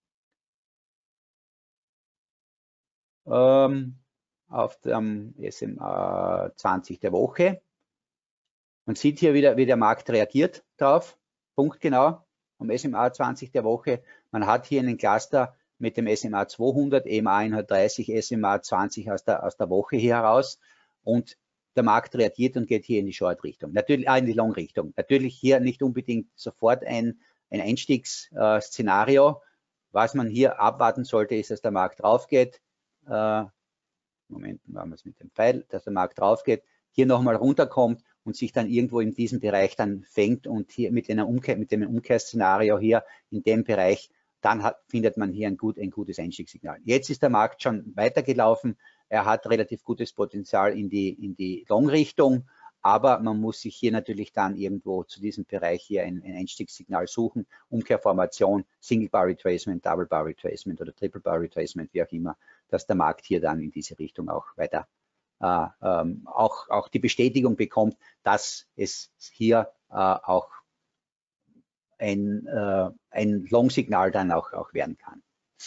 Auf dem SMA 20 der Woche. Man sieht hier wieder, wie der Markt reagiert drauf, punktgenau am SMA 20 der Woche. Man hat hier einen Cluster mit dem SMA 200, EMA 130, SMA 20 aus der Woche hier heraus und der Markt reagiert und geht hier in die Short-Richtung, natürlich in die Long-Richtung. Natürlich hier nicht unbedingt sofort ein Einstiegsszenario. Was man hier abwarten sollte, ist, dass der Markt drauf geht. Moment, machen wir es mit dem Pfeil, dass der Markt drauf geht, hier nochmal runterkommt und sich dann irgendwo in diesem Bereich dann fängt und hier mit dem Umkehrszenario hier in dem Bereich, dann findet man hier ein gutes Einstiegssignal. Jetzt ist der Markt schon weitergelaufen, er hat relativ gutes Potenzial in die Long-Richtung, aber man muss sich hier natürlich dann irgendwo zu diesem Bereich hier ein Einstiegssignal suchen, Umkehrformation, Single Bar Retracement, Double Bar Retracement oder Triple Bar Retracement, wie auch immer, dass der Markt hier dann in diese Richtung auch weiter auch die Bestätigung bekommt, dass es hier auch ein Long-Signal dann auch werden kann.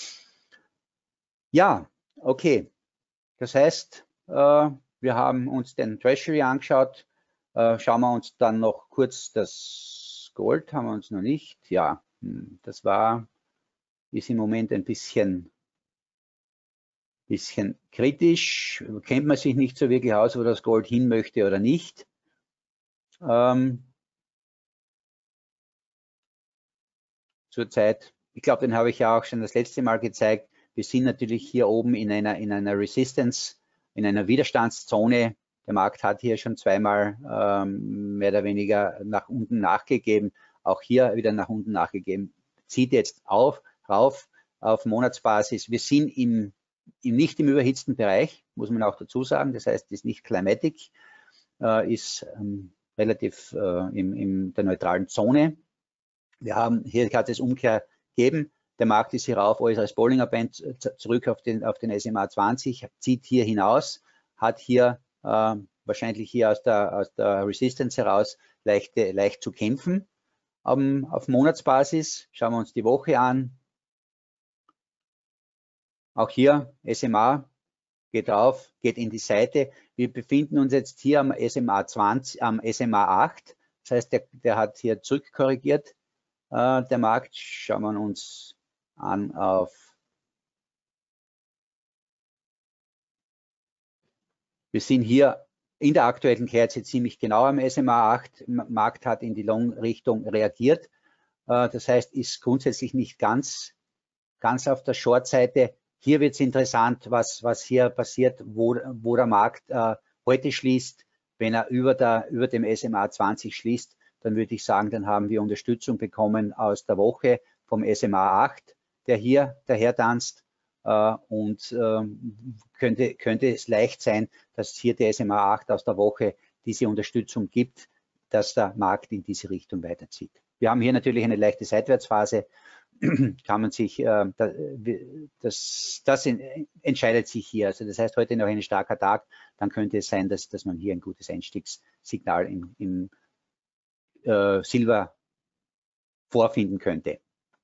Ja, okay. Das heißt, wir haben uns den Treasury angeschaut. Schauen wir uns dann noch kurz das Gold, haben wir uns noch nicht. Ja, das ist im Moment ein bisschen kritisch. Kennt man sich nicht so wirklich aus, wo das Gold hin möchte oder nicht. Zurzeit, ich glaube, den habe ich ja auch schon das letzte Mal gezeigt. Wir sind natürlich hier oben in einer Resistance, in einer Widerstandszone. Der Markt hat hier schon zweimal mehr oder weniger nach unten nachgegeben, auch hier wieder nach unten nachgegeben. Zieht jetzt rauf auf Monatsbasis. Wir sind nicht im überhitzten Bereich, muss man auch dazu sagen. Das heißt, ist nicht climatic, ist relativ in der neutralen Zone. Wir haben hier hat es Umkehr gegeben. Der Markt ist hier rauf, alles als Bollinger Band zurück auf den SMA 20, zieht hier hinaus, hat hier wahrscheinlich hier aus der Resistance heraus leicht zu kämpfen. Auf Monatsbasis schauen wir uns die Woche an. Auch hier SMA geht rauf, geht in die Seite. Wir befinden uns jetzt hier am SMA 20, am SMA 8. Das heißt, der hat hier zurückkorrigiert. Der Markt, schauen wir uns an wir sind hier in der aktuellen Kerze ziemlich genau am SMA 8. Markt hat in die Long-Richtung reagiert. Das heißt, ist grundsätzlich nicht ganz auf der Short-Seite. Hier wird es interessant, was hier passiert, wo der Markt heute schließt. Wenn er über dem SMA 20 schließt, dann würde ich sagen, dann haben wir Unterstützung bekommen aus der Woche vom SMA 8, der hier dahertanzt. Und könnte es leicht sein, dass hier der SMA 8 aus der Woche diese Unterstützung gibt, dass der Markt in diese Richtung weiterzieht. Wir haben hier natürlich eine leichte Seitwärtsphase. Kann man sich, das entscheidet sich hier. Also das heißt, heute noch ein starker Tag, dann könnte es sein, dass man hier ein gutes Einstiegssignal im Silber vorfinden könnte.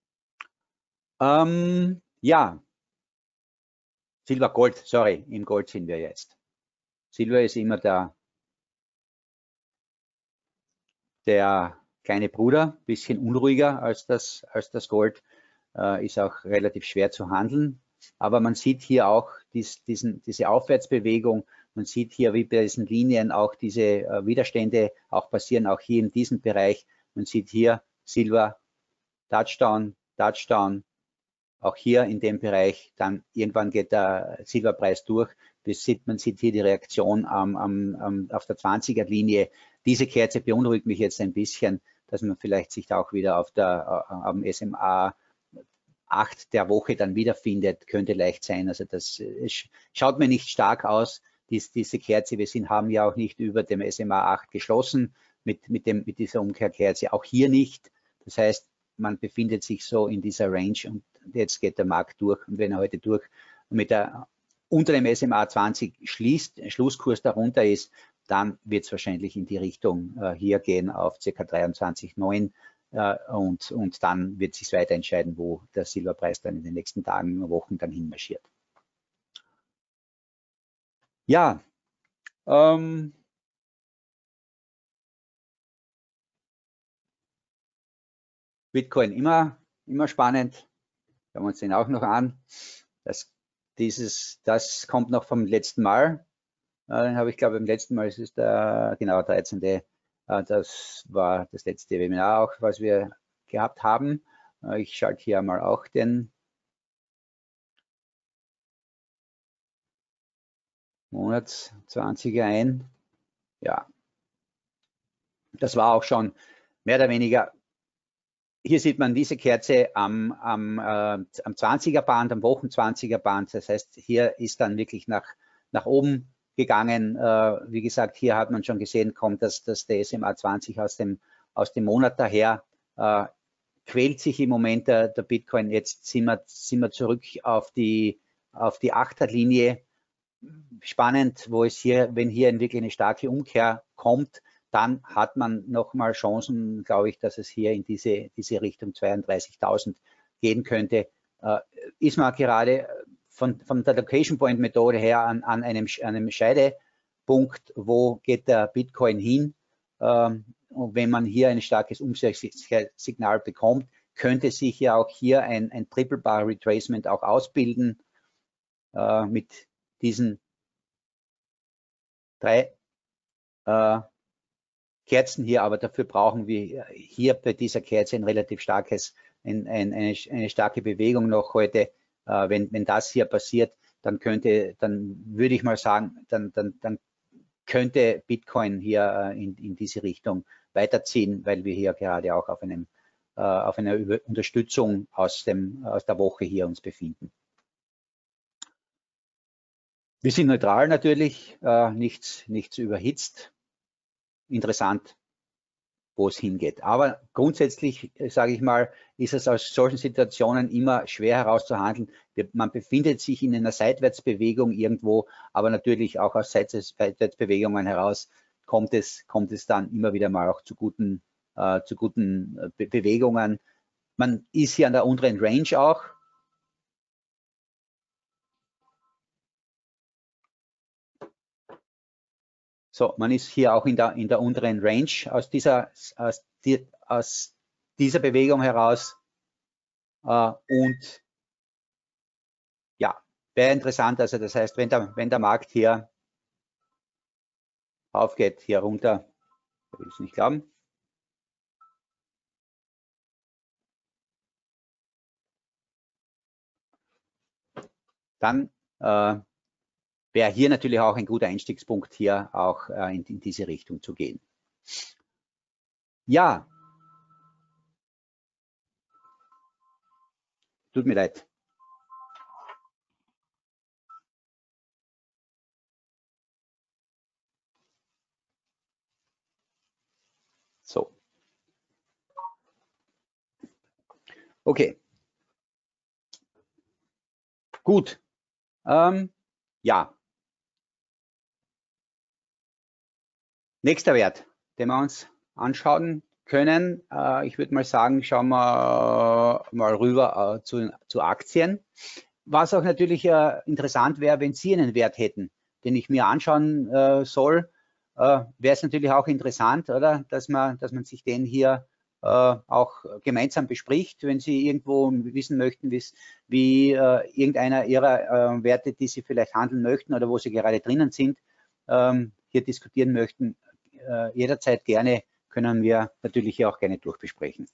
Ja, Silber, Gold, sorry, im Gold sind wir jetzt. Silber ist immer der kleine Bruder, bisschen unruhiger als das Gold, ist auch relativ schwer zu handeln. Aber man sieht hier auch diese Aufwärtsbewegung. Man sieht hier, wie bei diesen Linien auch diese Widerstände auch passieren, auch hier in diesem Bereich. Man sieht hier Silber, Touchdown, Touchdown, auch hier in dem Bereich. Dann irgendwann geht der Silberpreis durch. Man sieht hier die Reaktion auf der 20er-Linie. Diese Kerze beunruhigt mich jetzt ein bisschen, dass man vielleicht sich auch wieder am SMA 8 der Woche dann wiederfindet, könnte leicht sein. Also das schaut mir nicht stark aus, diese Kerze. Wir haben ja auch nicht über dem SMA 8 geschlossen mit dieser Umkehrkerze, auch hier nicht. Das heißt, man befindet sich so in dieser Range und jetzt geht der Markt durch. Und wenn er heute unter dem SMA 20 schließt, Schlusskurs darunter ist, dann wird es wahrscheinlich in die Richtung hier gehen auf ca. 23,9 und dann wird sich weiter entscheiden, wo der Silberpreis dann in den nächsten Tagen und Wochen dann hinmarschiert. Ja, Bitcoin immer spannend. Schauen wir uns den auch noch an. Das kommt noch vom letzten Mal. Den habe ich, glaube beim letzten Mal, es ist der, genau, 13. Das war das letzte Webinar auch, was wir gehabt haben. Ich schalte hier mal auch den Monats 20er ein. Ja, das war auch schon mehr oder weniger. Hier sieht man diese Kerze am 20er Band, am Wochen 20er Band. Das heißt, hier ist dann wirklich nach oben gegangen. Wie gesagt, hier hat man schon gesehen, kommt dass der SMA 20 aus dem Monat daher. Quält sich im Moment der Bitcoin. Jetzt sind wir zurück auf die 8er-Linie. Spannend, wenn hier wirklich eine starke Umkehr kommt, dann hat man nochmal Chancen, glaube ich, dass es hier in diese Richtung 32.000 gehen könnte. Ist man gerade von der Location Point Methode her an einem Scheidepunkt, wo geht der Bitcoin hin? Und wenn man hier ein starkes Umkehrsignal bekommt, könnte sich ja auch hier ein Triple Bar Retracement auch ausbilden mit diesen 3 Kerzen hier, aber dafür brauchen wir hier bei dieser Kerze ein relativ starkes, eine starke Bewegung noch heute. Wenn das hier passiert, dann würde ich mal sagen, dann könnte Bitcoin hier in diese Richtung weiterziehen, weil wir hier gerade auch auf einer Unterstützung aus der Woche hier uns befinden. Wir sind neutral natürlich, nichts überhitzt. Interessant, wo es hingeht. Aber grundsätzlich, sage ich mal, ist es aus solchen Situationen immer schwer herauszuhandeln. Man befindet sich in einer Seitwärtsbewegung irgendwo, aber natürlich auch aus Seitwärtsbewegungen heraus kommt es dann immer wieder mal auch zu guten Bewegungen. Man ist hier an der unteren Range auch. So, man ist hier auch in der unteren Range aus dieser Bewegung heraus. Und ja, wäre interessant, also das heißt, wenn der Markt hier aufgeht, hier runter, ich will es nicht glauben. Dann wäre hier natürlich auch ein guter Einstiegspunkt, hier auch in diese Richtung zu gehen. Ja, tut mir leid. So. Okay. Gut. Ja. Nächster Wert, den wir uns anschauen können. Ich würde mal sagen, schauen wir mal rüber zu Aktien. Was auch natürlich interessant wäre, wenn Sie einen Wert hätten, den ich mir anschauen soll, wäre es natürlich auch interessant, oder, dass man sich den hier auch gemeinsam bespricht, wenn Sie irgendwo wissen möchten, wie irgendeiner Ihrer Werte, die Sie vielleicht handeln möchten oder wo Sie gerade drinnen sind, hier diskutieren möchten, jederzeit gerne, können wir natürlich hier auch gerne durchbesprechen.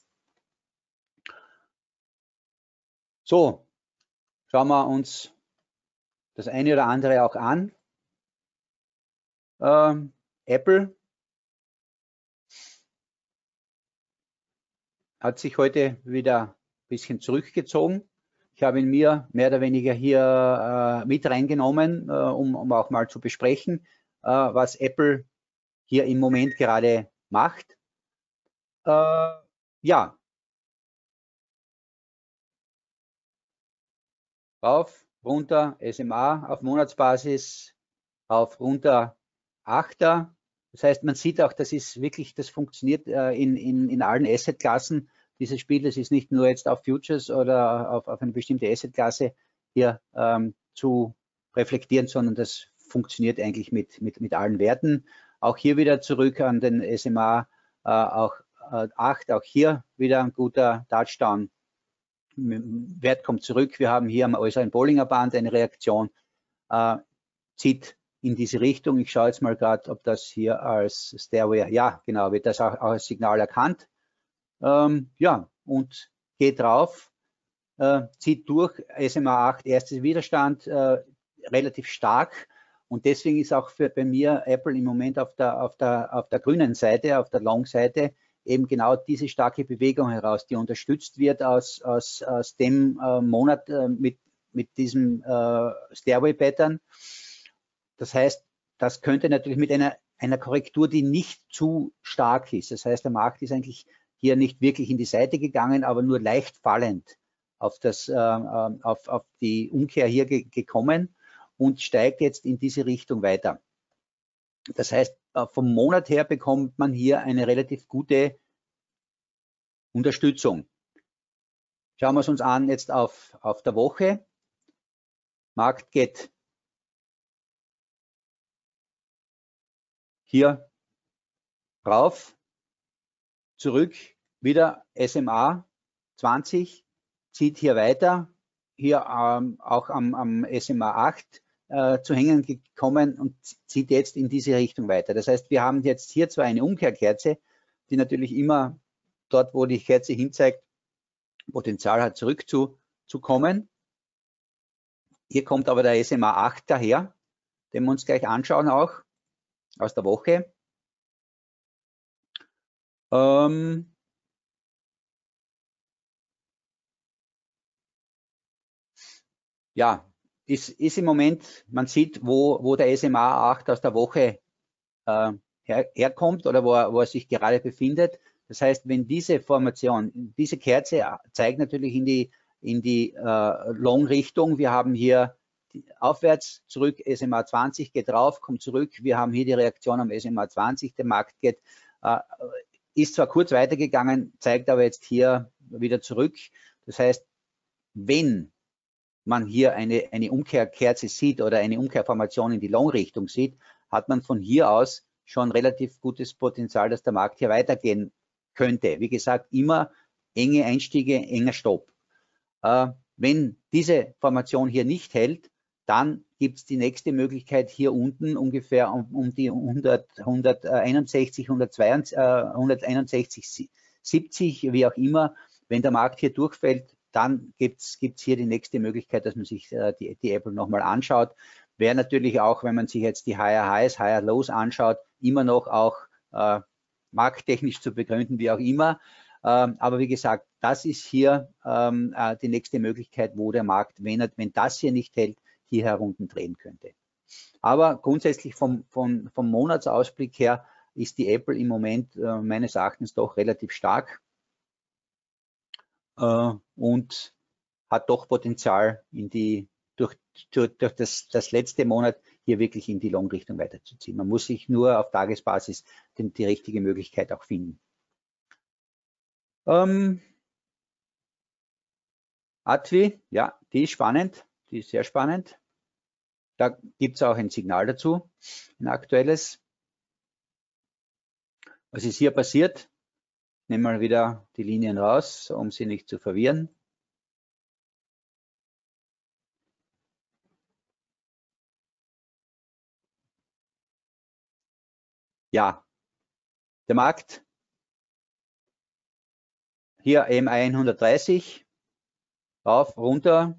So, schauen wir uns das eine oder andere auch an. Apple hat sich heute wieder ein bisschen zurückgezogen. Ich habe ihn mir mehr oder weniger hier mit reingenommen, um auch mal zu besprechen, was Apple hier im Moment gerade macht. Ja, rauf, runter, SMA auf Monatsbasis, rauf, runter, 8er. Das heißt, man sieht auch, das ist wirklich, das funktioniert in allen Assetklassen. Dieses Spiel, das ist nicht nur jetzt auf Futures oder auf eine bestimmte Assetklasse hier zu reflektieren, sondern das funktioniert eigentlich mit allen Werten. Auch hier wieder zurück an den SMA, auch 8, auch hier wieder ein guter Touchdown. Wert kommt zurück. Wir haben hier am äußeren Bollinger Band eine Reaktion, zieht in diese Richtung. Ich schaue jetzt mal gerade, ob das hier als Stairway, ja genau, wird das auch als Signal erkannt. Ja, und geht drauf, zieht durch, SMA 8, erstes Widerstand, relativ stark. Und deswegen ist auch bei mir Apple im Moment auf der grünen Seite, auf der Long-Seite, eben genau diese starke Bewegung heraus, die unterstützt wird aus dem Monat mit diesem Stairway-Pattern. Das heißt, das könnte natürlich mit einer Korrektur, die nicht zu stark ist. Das heißt, der Markt ist eigentlich hier nicht wirklich in die Seite gegangen, aber nur leicht fallend auf die Umkehr hier gekommen und steigt jetzt in diese Richtung weiter. Das heißt, vom Monat her bekommt man hier eine relativ gute Unterstützung. Schauen wir es uns an jetzt auf der Woche. Markt geht hier rauf, zurück, wieder SMA 20, zieht hier weiter, hier auch am SMA 8 zu hängen gekommen und zieht jetzt in diese Richtung weiter. Das heißt, wir haben jetzt hier zwar eine Umkehrkerze, die natürlich immer dort, wo die Kerze hinzeigt, Potenzial hat, zurückzukommen. Hier kommt aber der SMA 8 daher, den wir uns gleich anschauen auch aus der Woche. Ja, ist im Moment, man sieht, wo der SMA 8 aus der Woche herkommt oder wo er sich gerade befindet. Das heißt, wenn diese Formation, diese Kerze zeigt natürlich in die Long-Richtung. Wir haben hier aufwärts zurück, SMA 20 geht drauf, kommt zurück. Wir haben hier die Reaktion am SMA 20, der Markt ist zwar kurz weitergegangen, zeigt aber jetzt hier wieder zurück. Das heißt, wenn man hier eine Umkehrkerze sieht oder eine Umkehrformation in die Long-Richtung sieht, hat man von hier aus schon relativ gutes Potenzial, dass der Markt hier weitergehen könnte. Wie gesagt, immer enge Einstiege, enger Stopp. Wenn diese Formation hier nicht hält, dann gibt es die nächste Möglichkeit hier unten ungefähr um die 161, 70, wie auch immer. Wenn der Markt hier durchfällt, dann gibt's hier die nächste Möglichkeit, dass man sich die Apple nochmal anschaut. Wäre natürlich auch, wenn man sich jetzt die Higher Highs, Higher Lows anschaut, immer noch auch markttechnisch zu begründen, wie auch immer. Aber wie gesagt, das ist hier die nächste Möglichkeit, wo der Markt, wenn das hier nicht hält, hier herunten drehen könnte. Aber grundsätzlich vom Monatsausblick her ist die Apple im Moment meines Erachtens doch relativ stark und hat doch Potenzial durch das letzte Monat hier wirklich in die Long-Richtung weiterzuziehen. Man muss sich nur auf Tagesbasis die richtige Möglichkeit auch finden. Atwi, ja, die ist spannend, die ist sehr spannend. Da gibt es auch ein Signal dazu, ein aktuelles. Was ist hier passiert? nehme mal wieder die Linien raus, um sie nicht zu verwirren. Ja, der Markt, hier EMA 130, rauf, runter,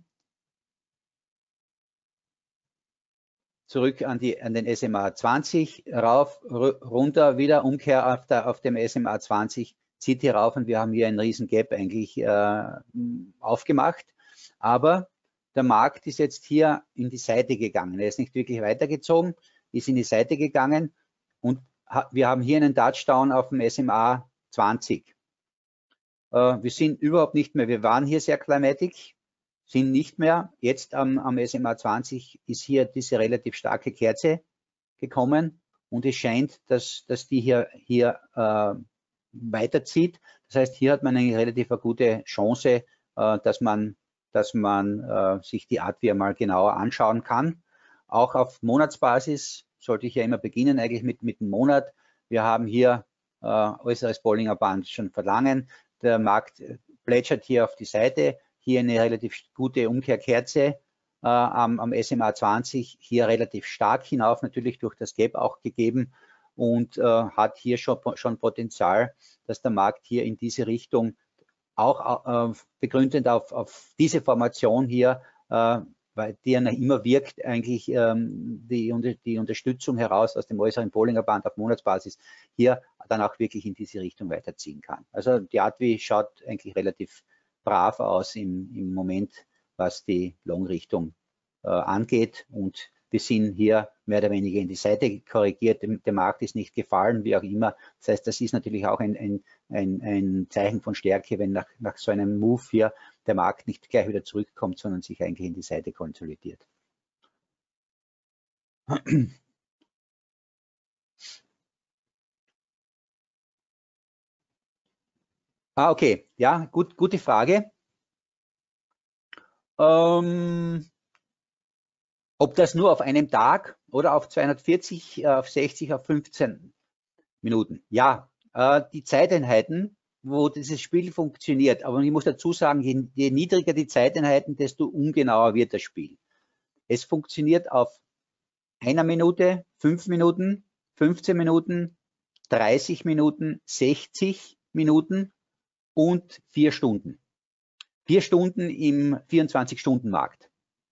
zurück an den SMA 20, rauf, runter, wieder Umkehr auf dem SMA 20, zieht hier rauf und wir haben hier einen riesen Gap eigentlich aufgemacht. Aber der Markt ist jetzt hier in die Seite gegangen. Er ist nicht wirklich weitergezogen, ist in die Seite gegangen und wir haben hier einen Touchdown auf dem SMA 20. Wir sind überhaupt nicht mehr, wir waren hier sehr climatic, sind nicht mehr. Jetzt am SMA 20 ist hier diese relativ starke Kerze gekommen und es scheint, dass die hier weiterzieht. Das heißt, hier hat man eine relativ gute Chance, dass man sich die Advia mal genauer anschauen kann. Auch auf Monatsbasis sollte ich ja immer beginnen, eigentlich mit dem Monat. Wir haben hier äußeres Bollinger Band schon verlangen. Der Markt plätschert hier auf die Seite. Hier eine relativ gute Umkehrkerze am SMA 20, hier relativ stark hinauf, natürlich durch das Gap auch gegeben und hat hier schon Potenzial, dass der Markt hier in diese Richtung auch begründend auf diese Formation hier, weil die ja immer wirkt, eigentlich die Unterstützung heraus aus dem äußeren Bollinger Band auf Monatsbasis hier dann auch wirklich in diese Richtung weiterziehen kann. Also die Advi schaut eigentlich relativ brav aus im Moment, was die Long-Richtung angeht und wir sind hier mehr oder weniger in die Seite korrigiert. Der Markt ist nicht gefallen, wie auch immer. Das heißt, das ist natürlich auch ein Zeichen von Stärke, wenn nach so einem Move hier der Markt nicht gleich wieder zurückkommt, sondern sich eigentlich in die Seite konsolidiert. Okay, ja, gute Frage. Ob das nur auf einem Tag oder auf 240, auf 60, auf 15 Minuten. Ja, die Zeiteinheiten, wo dieses Spiel funktioniert. Aber ich muss dazu sagen, je niedriger die Zeiteinheiten, desto ungenauer wird das Spiel. Es funktioniert auf 1 Minute, 5 Minuten, 15 Minuten, 30 Minuten, 60 Minuten und 4 Stunden. 4 Stunden im 24-Stunden-Markt.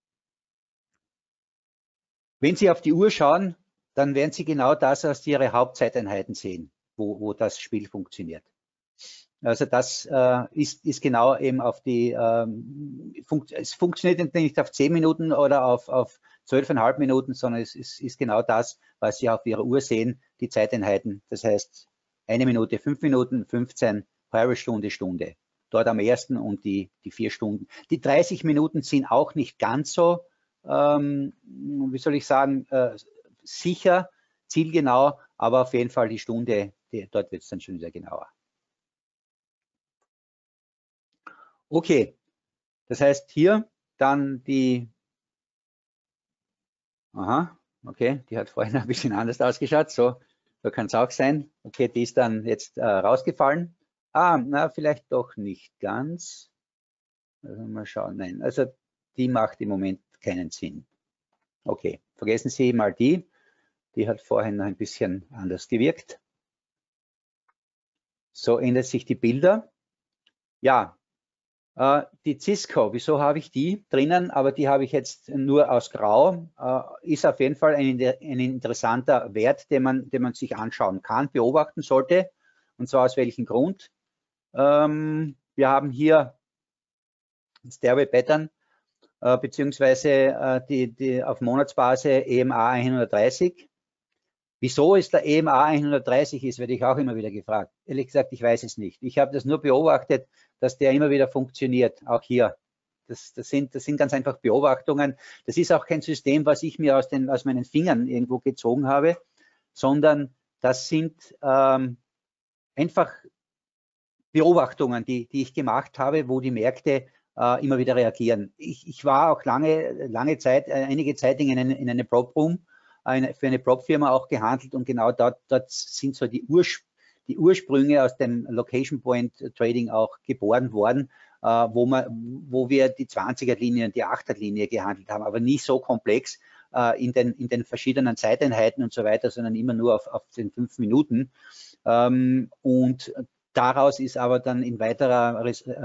Wenn Sie auf die Uhr schauen, dann werden Sie genau das als Ihre Hauptzeiteinheiten sehen, wo das Spiel funktioniert. Also das ist genau eben auf die, es funktioniert nicht auf 10 Minuten oder auf 12,5 Minuten, sondern es ist genau das, was Sie auf Ihrer Uhr sehen, die Zeiteinheiten. Das heißt 1 Minute, 5 Minuten, 15, halbe Stunde, Stunde. Dort am ersten und die 4 Stunden. Die 30 Minuten sind auch nicht ganz so, wie soll ich sagen, sicher, zielgenau, aber auf jeden Fall die Stunde, dort wird es dann schon wieder genauer. Okay, das heißt hier dann die, aha, okay, die hat vorhin ein bisschen anders ausgeschaut, so kann es auch sein. Okay, die ist dann jetzt rausgefallen. Na, vielleicht doch nicht ganz. Also mal schauen, nein, also die macht im Moment keinen Sinn. Okay, vergessen Sie mal die hat vorhin noch ein bisschen anders gewirkt. So ändert sich die Bilder. Ja, die Cisco, wieso habe ich die drinnen? Aber die habe ich jetzt nur aus Grau. Ist auf jeden Fall ein interessanter Wert, den man sich anschauen kann, beobachten sollte. Und zwar aus welchem Grund? Wir haben hier Stairway Pattern, beziehungsweise die auf Monatsbasis EMA 130. Wieso ist der EMA 130 ist, werde ich auch immer wieder gefragt. Ehrlich gesagt, ich weiß es nicht. Ich habe das nur beobachtet, dass der immer wieder funktioniert, auch hier. Das sind ganz einfach Beobachtungen. Das ist auch kein System, was ich mir aus meinen Fingern irgendwo gezogen habe, sondern das sind einfach Beobachtungen, die ich gemacht habe, wo die Märkte immer wieder reagieren. Ich war auch einige Zeit in eine Prop Room, für eine Prop-Firma auch gehandelt und genau dort sind so die die Ursprünge aus dem Location Point Trading auch geboren worden, wo wir die 20er-Linie und die 8er-Linie gehandelt haben, aber nie so komplex in den verschiedenen Zeiteinheiten und so weiter, sondern immer nur auf den 5 Minuten. Und daraus ist aber dann in weiterer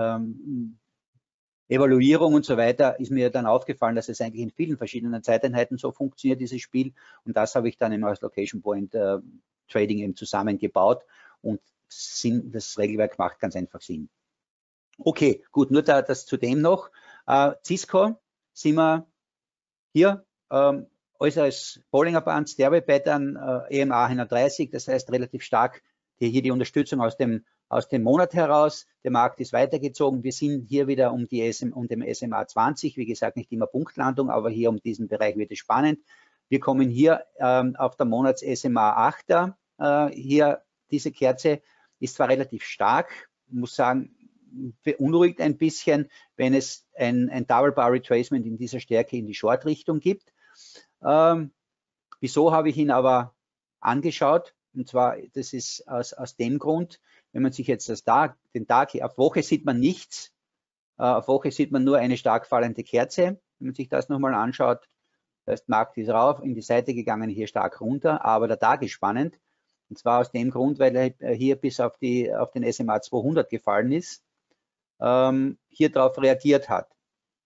Evaluierung und so weiter ist mir dann aufgefallen, dass es eigentlich in vielen verschiedenen Zeiteinheiten so funktioniert, dieses Spiel. Und das habe ich dann im Location Point Trading eben zusammengebaut und das Regelwerk macht ganz einfach Sinn. Okay, gut, nur das zu dem noch. Cisco sind wir hier, äußeres Bollinger Band, Stairway Pattern, EMA 130, das heißt relativ stark hier die Unterstützung aus dem Monat heraus. Der Markt ist weitergezogen. Wir sind hier wieder um dem SMA 20. Wie gesagt, nicht immer Punktlandung, aber hier um diesen Bereich wird es spannend. Wir kommen hier auf der Monats-SMA 8er. Hier diese Kerze ist zwar relativ stark, muss sagen, beunruhigt ein bisschen, wenn es ein Double Bar Retracement in dieser Stärke in die Short-Richtung gibt. Wieso habe ich ihn aber angeschaut? Und zwar, das ist aus dem Grund, wenn man sich jetzt den Tag auf Woche sieht man nichts. Auf Woche sieht man nur eine stark fallende Kerze. Wenn man sich das nochmal anschaut, das heißt, Markt ist rauf, in die Seite gegangen, hier stark runter, aber der Tag ist spannend. Und zwar aus dem Grund, weil er hier bis auf den SMA 200 gefallen ist, hier drauf reagiert hat.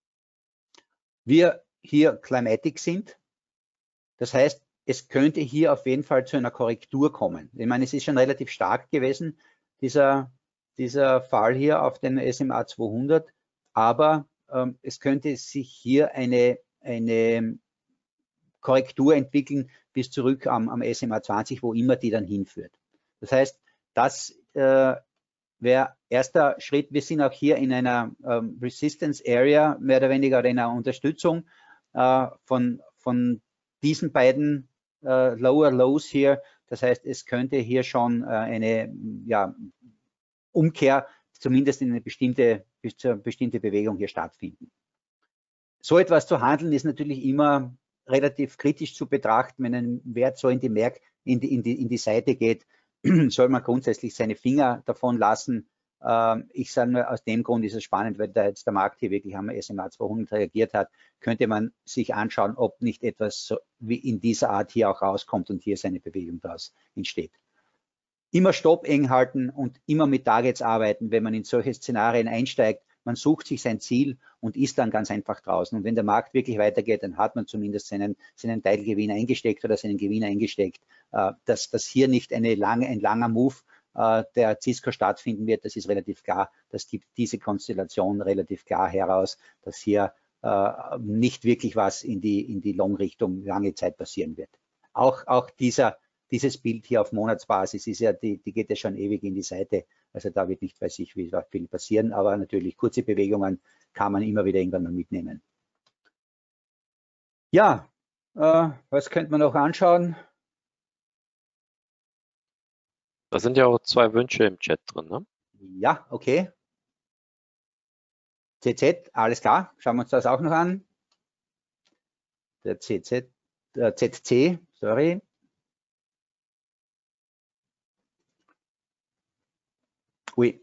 Wir hier Climatic sind, das heißt, es könnte hier auf jeden Fall zu einer Korrektur kommen. Ich meine, es ist schon relativ stark gewesen, dieser Fall hier auf den SMA 200, aber es könnte sich hier eine Korrektur entwickeln bis zurück am SMA 20, wo immer die dann hinführt. Das heißt, das wäre erster Schritt. Wir sind auch hier in einer Resistance Area, mehr oder weniger in einer Unterstützung von diesen beiden Lower Lows hier. Das heißt, es könnte hier schon eine Umkehr zumindest in eine bestimmte Bewegung hier stattfinden. So etwas zu handeln ist natürlich immer relativ kritisch zu betrachten, wenn ein Wert so in die Seite geht, soll man grundsätzlich seine Finger davon lassen. Ich sage nur, aus dem Grund ist es spannend, weil da jetzt der Markt hier wirklich am SMA 200 reagiert hat, könnte man sich anschauen, ob nicht etwas so wie in dieser Art hier auch rauskommt und hier seine Bewegung daraus entsteht. Immer Stopp eng halten und immer mit Targets arbeiten, wenn man in solche Szenarien einsteigt. Man sucht sich sein Ziel und ist dann ganz einfach draußen. Und wenn der Markt wirklich weitergeht, dann hat man zumindest seinen Teilgewinn eingesteckt oder seinen Gewinn eingesteckt. Dass hier nicht ein langer Move der Cisco stattfinden wird, das ist relativ klar. Das gibt diese Konstellation relativ klar heraus, dass hier nicht wirklich was in die Long-Richtung lange Zeit passieren wird. Auch dieses Bild hier auf Monatsbasis ist ja, die geht ja schon ewig in die Seite. Also da wird nicht, weiß ich, wie viel passieren, aber natürlich kurze Bewegungen kann man immer wieder irgendwann mal mitnehmen. Ja, was könnte man noch anschauen? Da sind ja auch 2 Wünsche im Chat drin, ne? Ja, okay. CZ, alles klar. Schauen wir uns das auch noch an. Der ZC, sorry. Ui.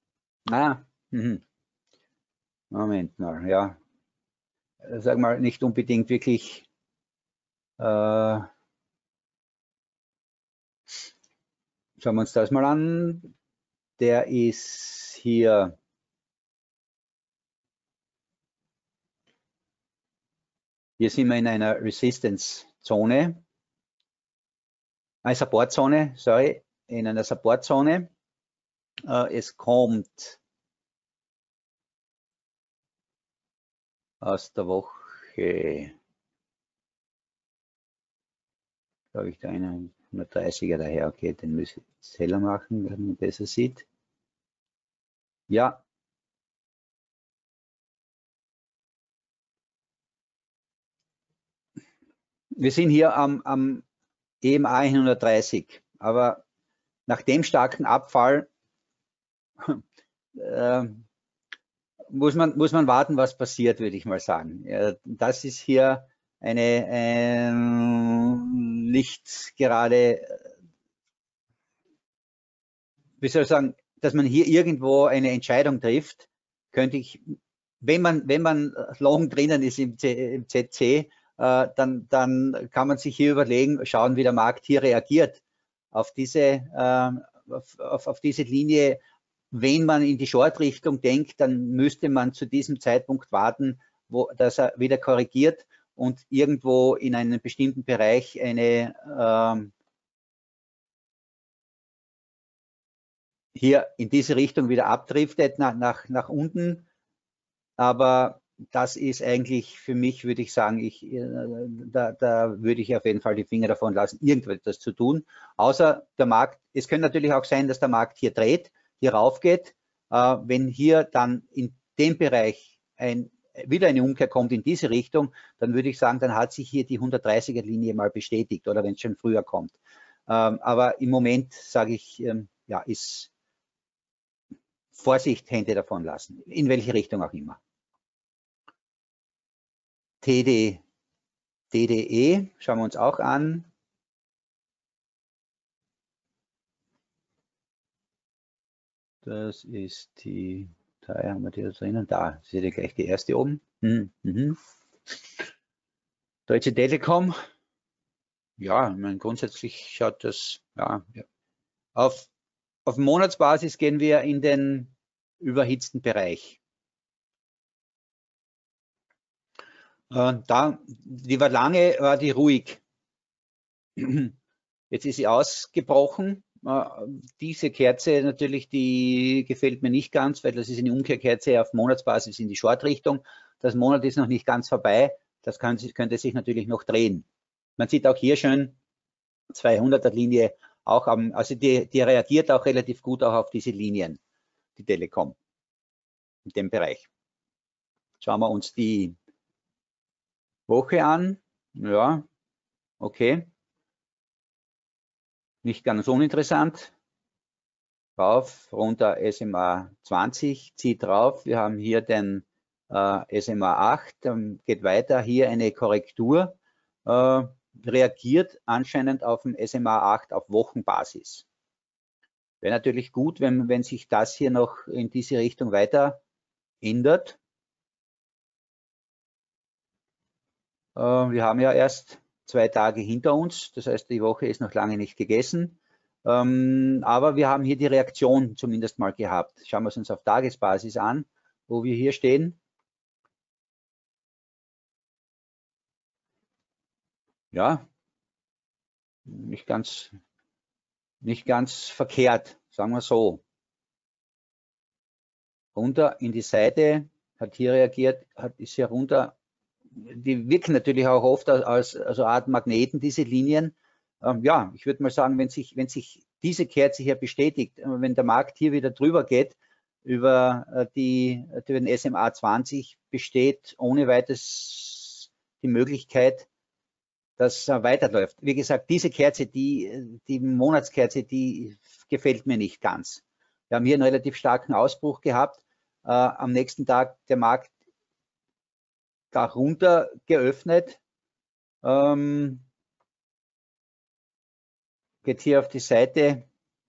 Moment mal, ja. Sag mal, nicht unbedingt wirklich schauen wir uns das mal an. Der ist hier sind wir in einer Resistance-Zone, eine Support-Zone, sorry, in einer Support-Zone. Es kommt aus der Woche, glaube ich, da einen 130er daher. Okay, den müssen wir jetzt heller machen, damit man besser sieht. Ja. Wir sind hier am EMA 130, aber nach dem starken Abfall muss man warten, was passiert, würde ich mal sagen. Das ist hier nicht gerade wie soll ich sagen, dass man hier irgendwo eine Entscheidung trifft, könnte ich, wenn man long drinnen ist im ZC, dann kann man sich hier überlegen, schauen, wie der Markt hier reagiert auf diese Linie. Wenn man in die Short-Richtung denkt, dann müsste man zu diesem Zeitpunkt warten, dass er wieder korrigiert und irgendwo in einem bestimmten Bereich hier in diese Richtung wieder abdriftet nach unten. Aber das ist eigentlich für mich, würde ich sagen, da würde ich auf jeden Fall die Finger davon lassen, irgendetwas zu tun. Außer der Markt, es könnte natürlich auch sein, dass der Markt hier dreht, hier rauf geht. Wenn hier dann in dem Bereich wieder eine Umkehr kommt in diese Richtung, dann würde ich sagen, dann hat sich hier die 130er-Linie mal bestätigt oder wenn es schon früher kommt. Aber im Moment sage ich, ja, ist Vorsicht, Hände davon lassen, in welche Richtung auch immer. DDE schauen wir uns auch an. Das ist die, da haben wir die da drinnen, da seht ihr gleich die erste oben. Deutsche Telekom, ja, ich meine, grundsätzlich schaut das, ja. Auf Monatsbasis gehen wir in den überhitzten Bereich. Die war lange, war die ruhig. Jetzt ist sie ausgebrochen. Diese Kerze natürlich, die gefällt mir nicht ganz, weil das ist eine Umkehrkerze auf Monatsbasis in die Short-Richtung. Das Monat ist noch nicht ganz vorbei. Das könnte sich natürlich noch drehen. Man sieht auch hier schon 200er-Linie auch also die reagiert auch relativ gut auch auf diese Linien, die Telekom, in dem Bereich. Schauen wir uns die Woche an. Ja, okay. Nicht ganz uninteressant. Rauf, runter SMA 20, zieht drauf. Wir haben hier den SMA 8, geht weiter. Hier eine Korrektur. Reagiert anscheinend auf den SMA 8 auf Wochenbasis. Wäre natürlich gut, wenn sich das hier noch in diese Richtung weiter ändert. Wir haben ja erst 2 Tage hinter uns, das heißt, die Woche ist noch lange nicht gegessen. Aber wir haben hier die Reaktion zumindest mal gehabt. Schauen wir es uns auf Tagesbasis an, wo wir hier stehen. Ja, nicht ganz verkehrt, sagen wir so. Runter in die Seite, hat hier reagiert, ist hier runter. Die wirken natürlich auch oft als eine Art Magneten, diese Linien. Ja, ich würde mal sagen, wenn sich diese Kerze hier bestätigt, wenn der Markt hier wieder drüber geht, über den SMA 20, besteht ohne weiteres die Möglichkeit, dass er weiterläuft. Wie gesagt, diese Kerze, die Monatskerze, die gefällt mir nicht ganz. Wir haben hier einen relativ starken Ausbruch gehabt. Am nächsten Tag der Markt da runter geöffnet. Geht hier auf die Seite.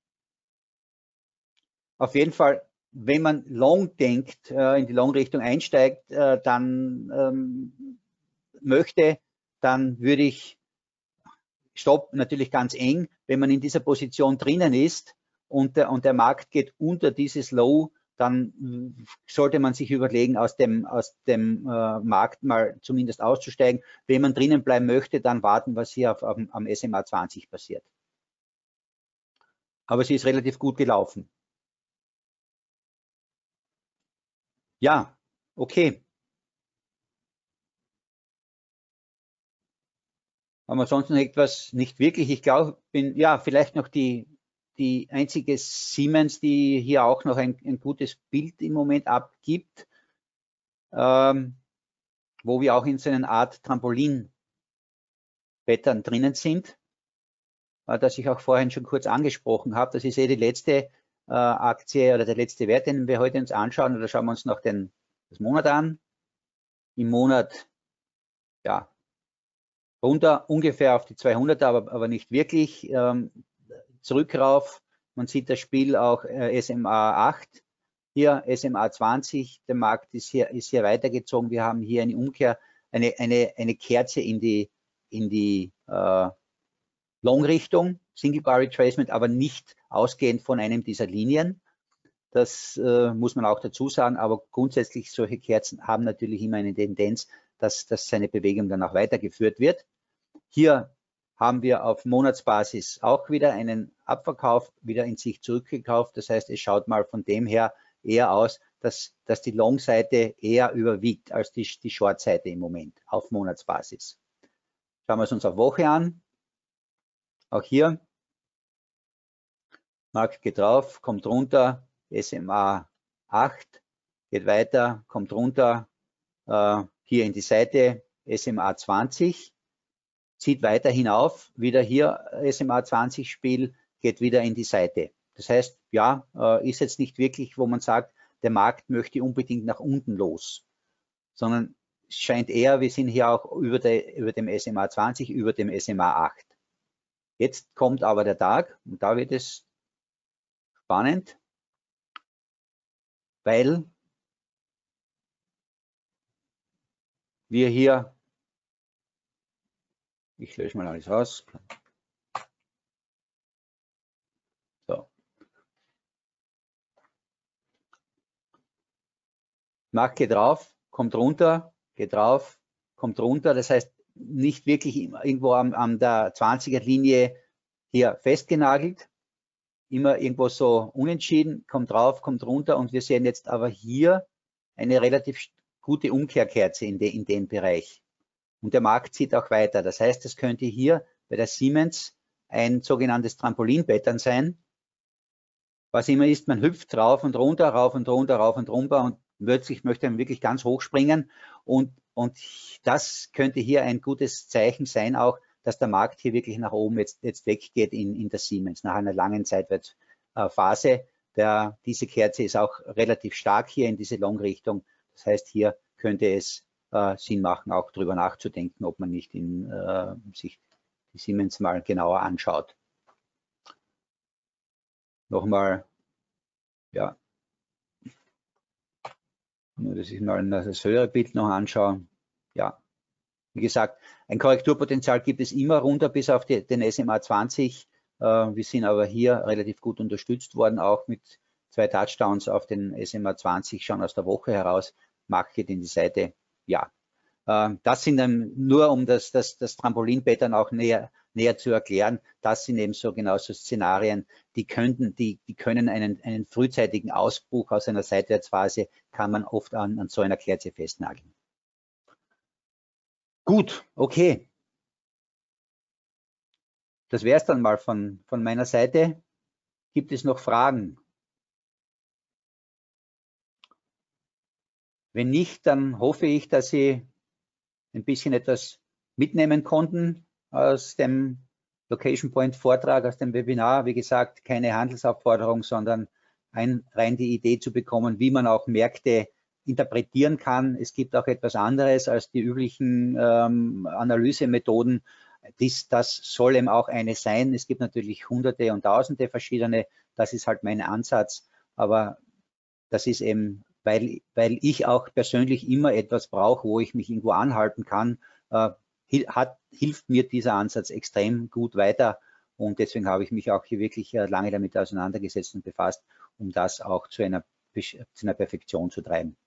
Auf jeden Fall, wenn man long denkt, in die Long-Richtung einsteigt, dann möchte, dann würde ich Stopp natürlich ganz eng, wenn man in dieser Position drinnen ist und der Markt geht unter dieses Low, dann sollte man sich überlegen, aus dem Markt mal zumindest auszusteigen. Wenn man drinnen bleiben möchte, dann warten, was hier am SMA 20 passiert. Aber sie ist relativ gut gelaufen. Ja, okay. Haben wir sonst noch etwas? Nicht wirklich. Ich glaube, ja, vielleicht noch die einzige Siemens, die hier auch noch ein gutes Bild im Moment abgibt, wo wir auch in so einer Art Trampolin-Pattern drinnen sind, das ich auch vorhin schon kurz angesprochen habe. Das ist die letzte Aktie oder der letzte Wert, den wir heute uns anschauen. Oder schauen wir uns noch das Monat an. Im Monat, ja, runter ungefähr auf die 200er, aber nicht wirklich. Zurück rauf Man sieht das Spiel auch SMA 8, hier SMA 20, der Markt ist hier weitergezogen. Wir haben hier eine Umkehr, eine Kerze in die Long-Richtung, Single Bar Retracement, aber nicht ausgehend von einem dieser Linien. Das muss man auch dazu sagen, aber grundsätzlich solche Kerzen haben natürlich immer eine Tendenz, dass seine Bewegung dann auch weitergeführt wird. Hier haben wir auf Monatsbasis auch wieder einen Abverkauf, wieder in sich zurückgekauft. Das heißt, es schaut mal von dem her eher aus, dass die Long-Seite eher überwiegt als die Short-Seite im Moment auf Monatsbasis. Schauen wir es uns auf Woche an. Auch hier, Markt geht drauf, kommt runter, SMA 8, geht weiter, kommt runter, hier in die Seite, SMA 20, zieht weiter hinauf, wieder hier SMA 20 Spiel, geht wieder in die Seite. Das heißt, ja, ist jetzt nicht wirklich, wo man sagt, der Markt möchte unbedingt nach unten los, sondern es scheint eher, wir sind hier auch über dem SMA 20, über dem SMA 8. Jetzt kommt aber der Tag und da wird es spannend, weil wir hier, ich lösche mal alles raus. So. Markt geht drauf, kommt runter, geht drauf, kommt runter. Das heißt, nicht wirklich irgendwo an der 20er Linie hier festgenagelt. Immer irgendwo so unentschieden, kommt drauf, kommt runter und wir sehen jetzt aber hier eine relativ gute Umkehrkerze in den Bereich. Und der Markt zieht auch weiter. Das heißt, es könnte hier bei der Siemens ein sogenanntes Trampolinpattern sein. Was immer ist, man hüpft rauf und runter, rauf und runter, rauf und runter und plötzlich möchte man wirklich ganz hoch springen. Und das könnte hier ein gutes Zeichen sein, auch, dass der Markt hier wirklich nach oben jetzt weggeht in der Siemens nach einer langen Seitwärtsphase. Diese Kerze ist auch relativ stark hier in diese Long-Richtung. Das heißt, hier könnte es Sinn machen, auch darüber nachzudenken, ob man nicht sich die Siemens mal genauer anschaut. Nochmal, ja, nur dass ich mal das höhere Bild noch anschaue. Ja, wie gesagt, ein Korrekturpotenzial gibt es immer runter bis auf den SMA 20. Wir sind aber hier relativ gut unterstützt worden, auch mit 2 Touchdowns auf den SMA 20 schon aus der Woche heraus. Markt geht in die Seite, ja. Das sind dann nur, um das Trampolinpattern auch näher zu erklären, das sind eben so genau so Szenarien, die können einen frühzeitigen Ausbruch aus einer Seitwärtsphase, kann man oft an so einer Kerze festnageln. Gut, okay. Das wäre es dann mal von meiner Seite. Gibt es noch Fragen? Wenn nicht, dann hoffe ich, dass Sie ein bisschen etwas mitnehmen konnten aus dem Location Point Vortrag, aus dem Webinar. Wie gesagt, keine Handelsaufforderung, sondern rein die Idee zu bekommen, wie man auch Märkte interpretieren kann. Es gibt auch etwas anderes als die üblichen Analysemethoden. Das soll eben auch eine sein. Es gibt natürlich Hunderte und Tausende verschiedene. Das ist halt mein Ansatz. Aber das ist eben, weil ich auch persönlich immer etwas brauche, wo ich mich irgendwo anhalten kann, hilft mir dieser Ansatz extrem gut weiter. Und deswegen habe ich mich auch hier wirklich lange damit auseinandergesetzt und befasst, um das auch zu einer Perfektion zu treiben.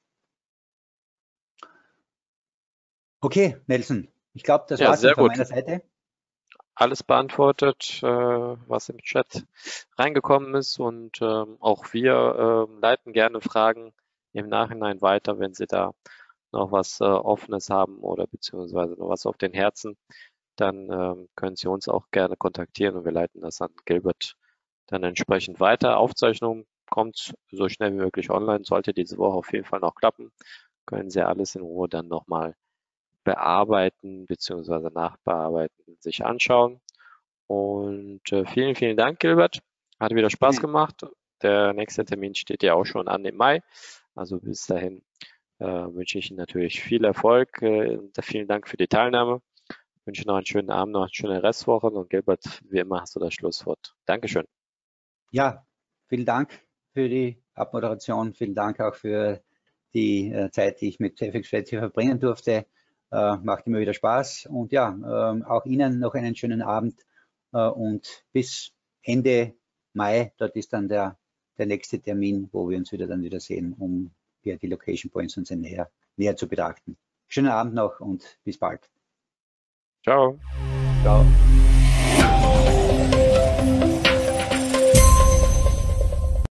Okay, Nelson, ich glaube, das war es von meiner Seite. Alles beantwortet, was im Chat reingekommen ist, und auch wir leiten gerne Fragen im Nachhinein weiter, wenn Sie da noch was Offenes haben oder beziehungsweise noch was auf den Herzen, dann können Sie uns auch gerne kontaktieren und wir leiten das an Gilbert dann entsprechend weiter. Aufzeichnung kommt so schnell wie möglich online, sollte diese Woche auf jeden Fall noch klappen, können Sie alles in Ruhe dann nochmal bearbeiten bzw. nachbearbeiten, sich anschauen. Und vielen, vielen Dank, Gilbert. Hat wieder Spaß gemacht. Der nächste Termin steht ja auch schon an im Mai. Also bis dahin wünsche ich Ihnen natürlich viel Erfolg. Vielen Dank für die Teilnahme. Ich wünsche noch einen schönen Abend, noch eine schöne Restwoche. Und Gilbert, wie immer hast du das Schlusswort. Dankeschön. Ja, vielen Dank für die Abmoderation. Vielen Dank auch für die Zeit, die ich mit FX hier verbringen durfte. Macht immer wieder Spaß. Und ja, auch Ihnen noch einen schönen Abend und bis Ende Mai. Dort ist dann der nächste Termin, wo wir uns dann wieder sehen, um hier die Location Points uns näher zu betrachten. Schönen Abend noch und bis bald. Ciao. Ciao.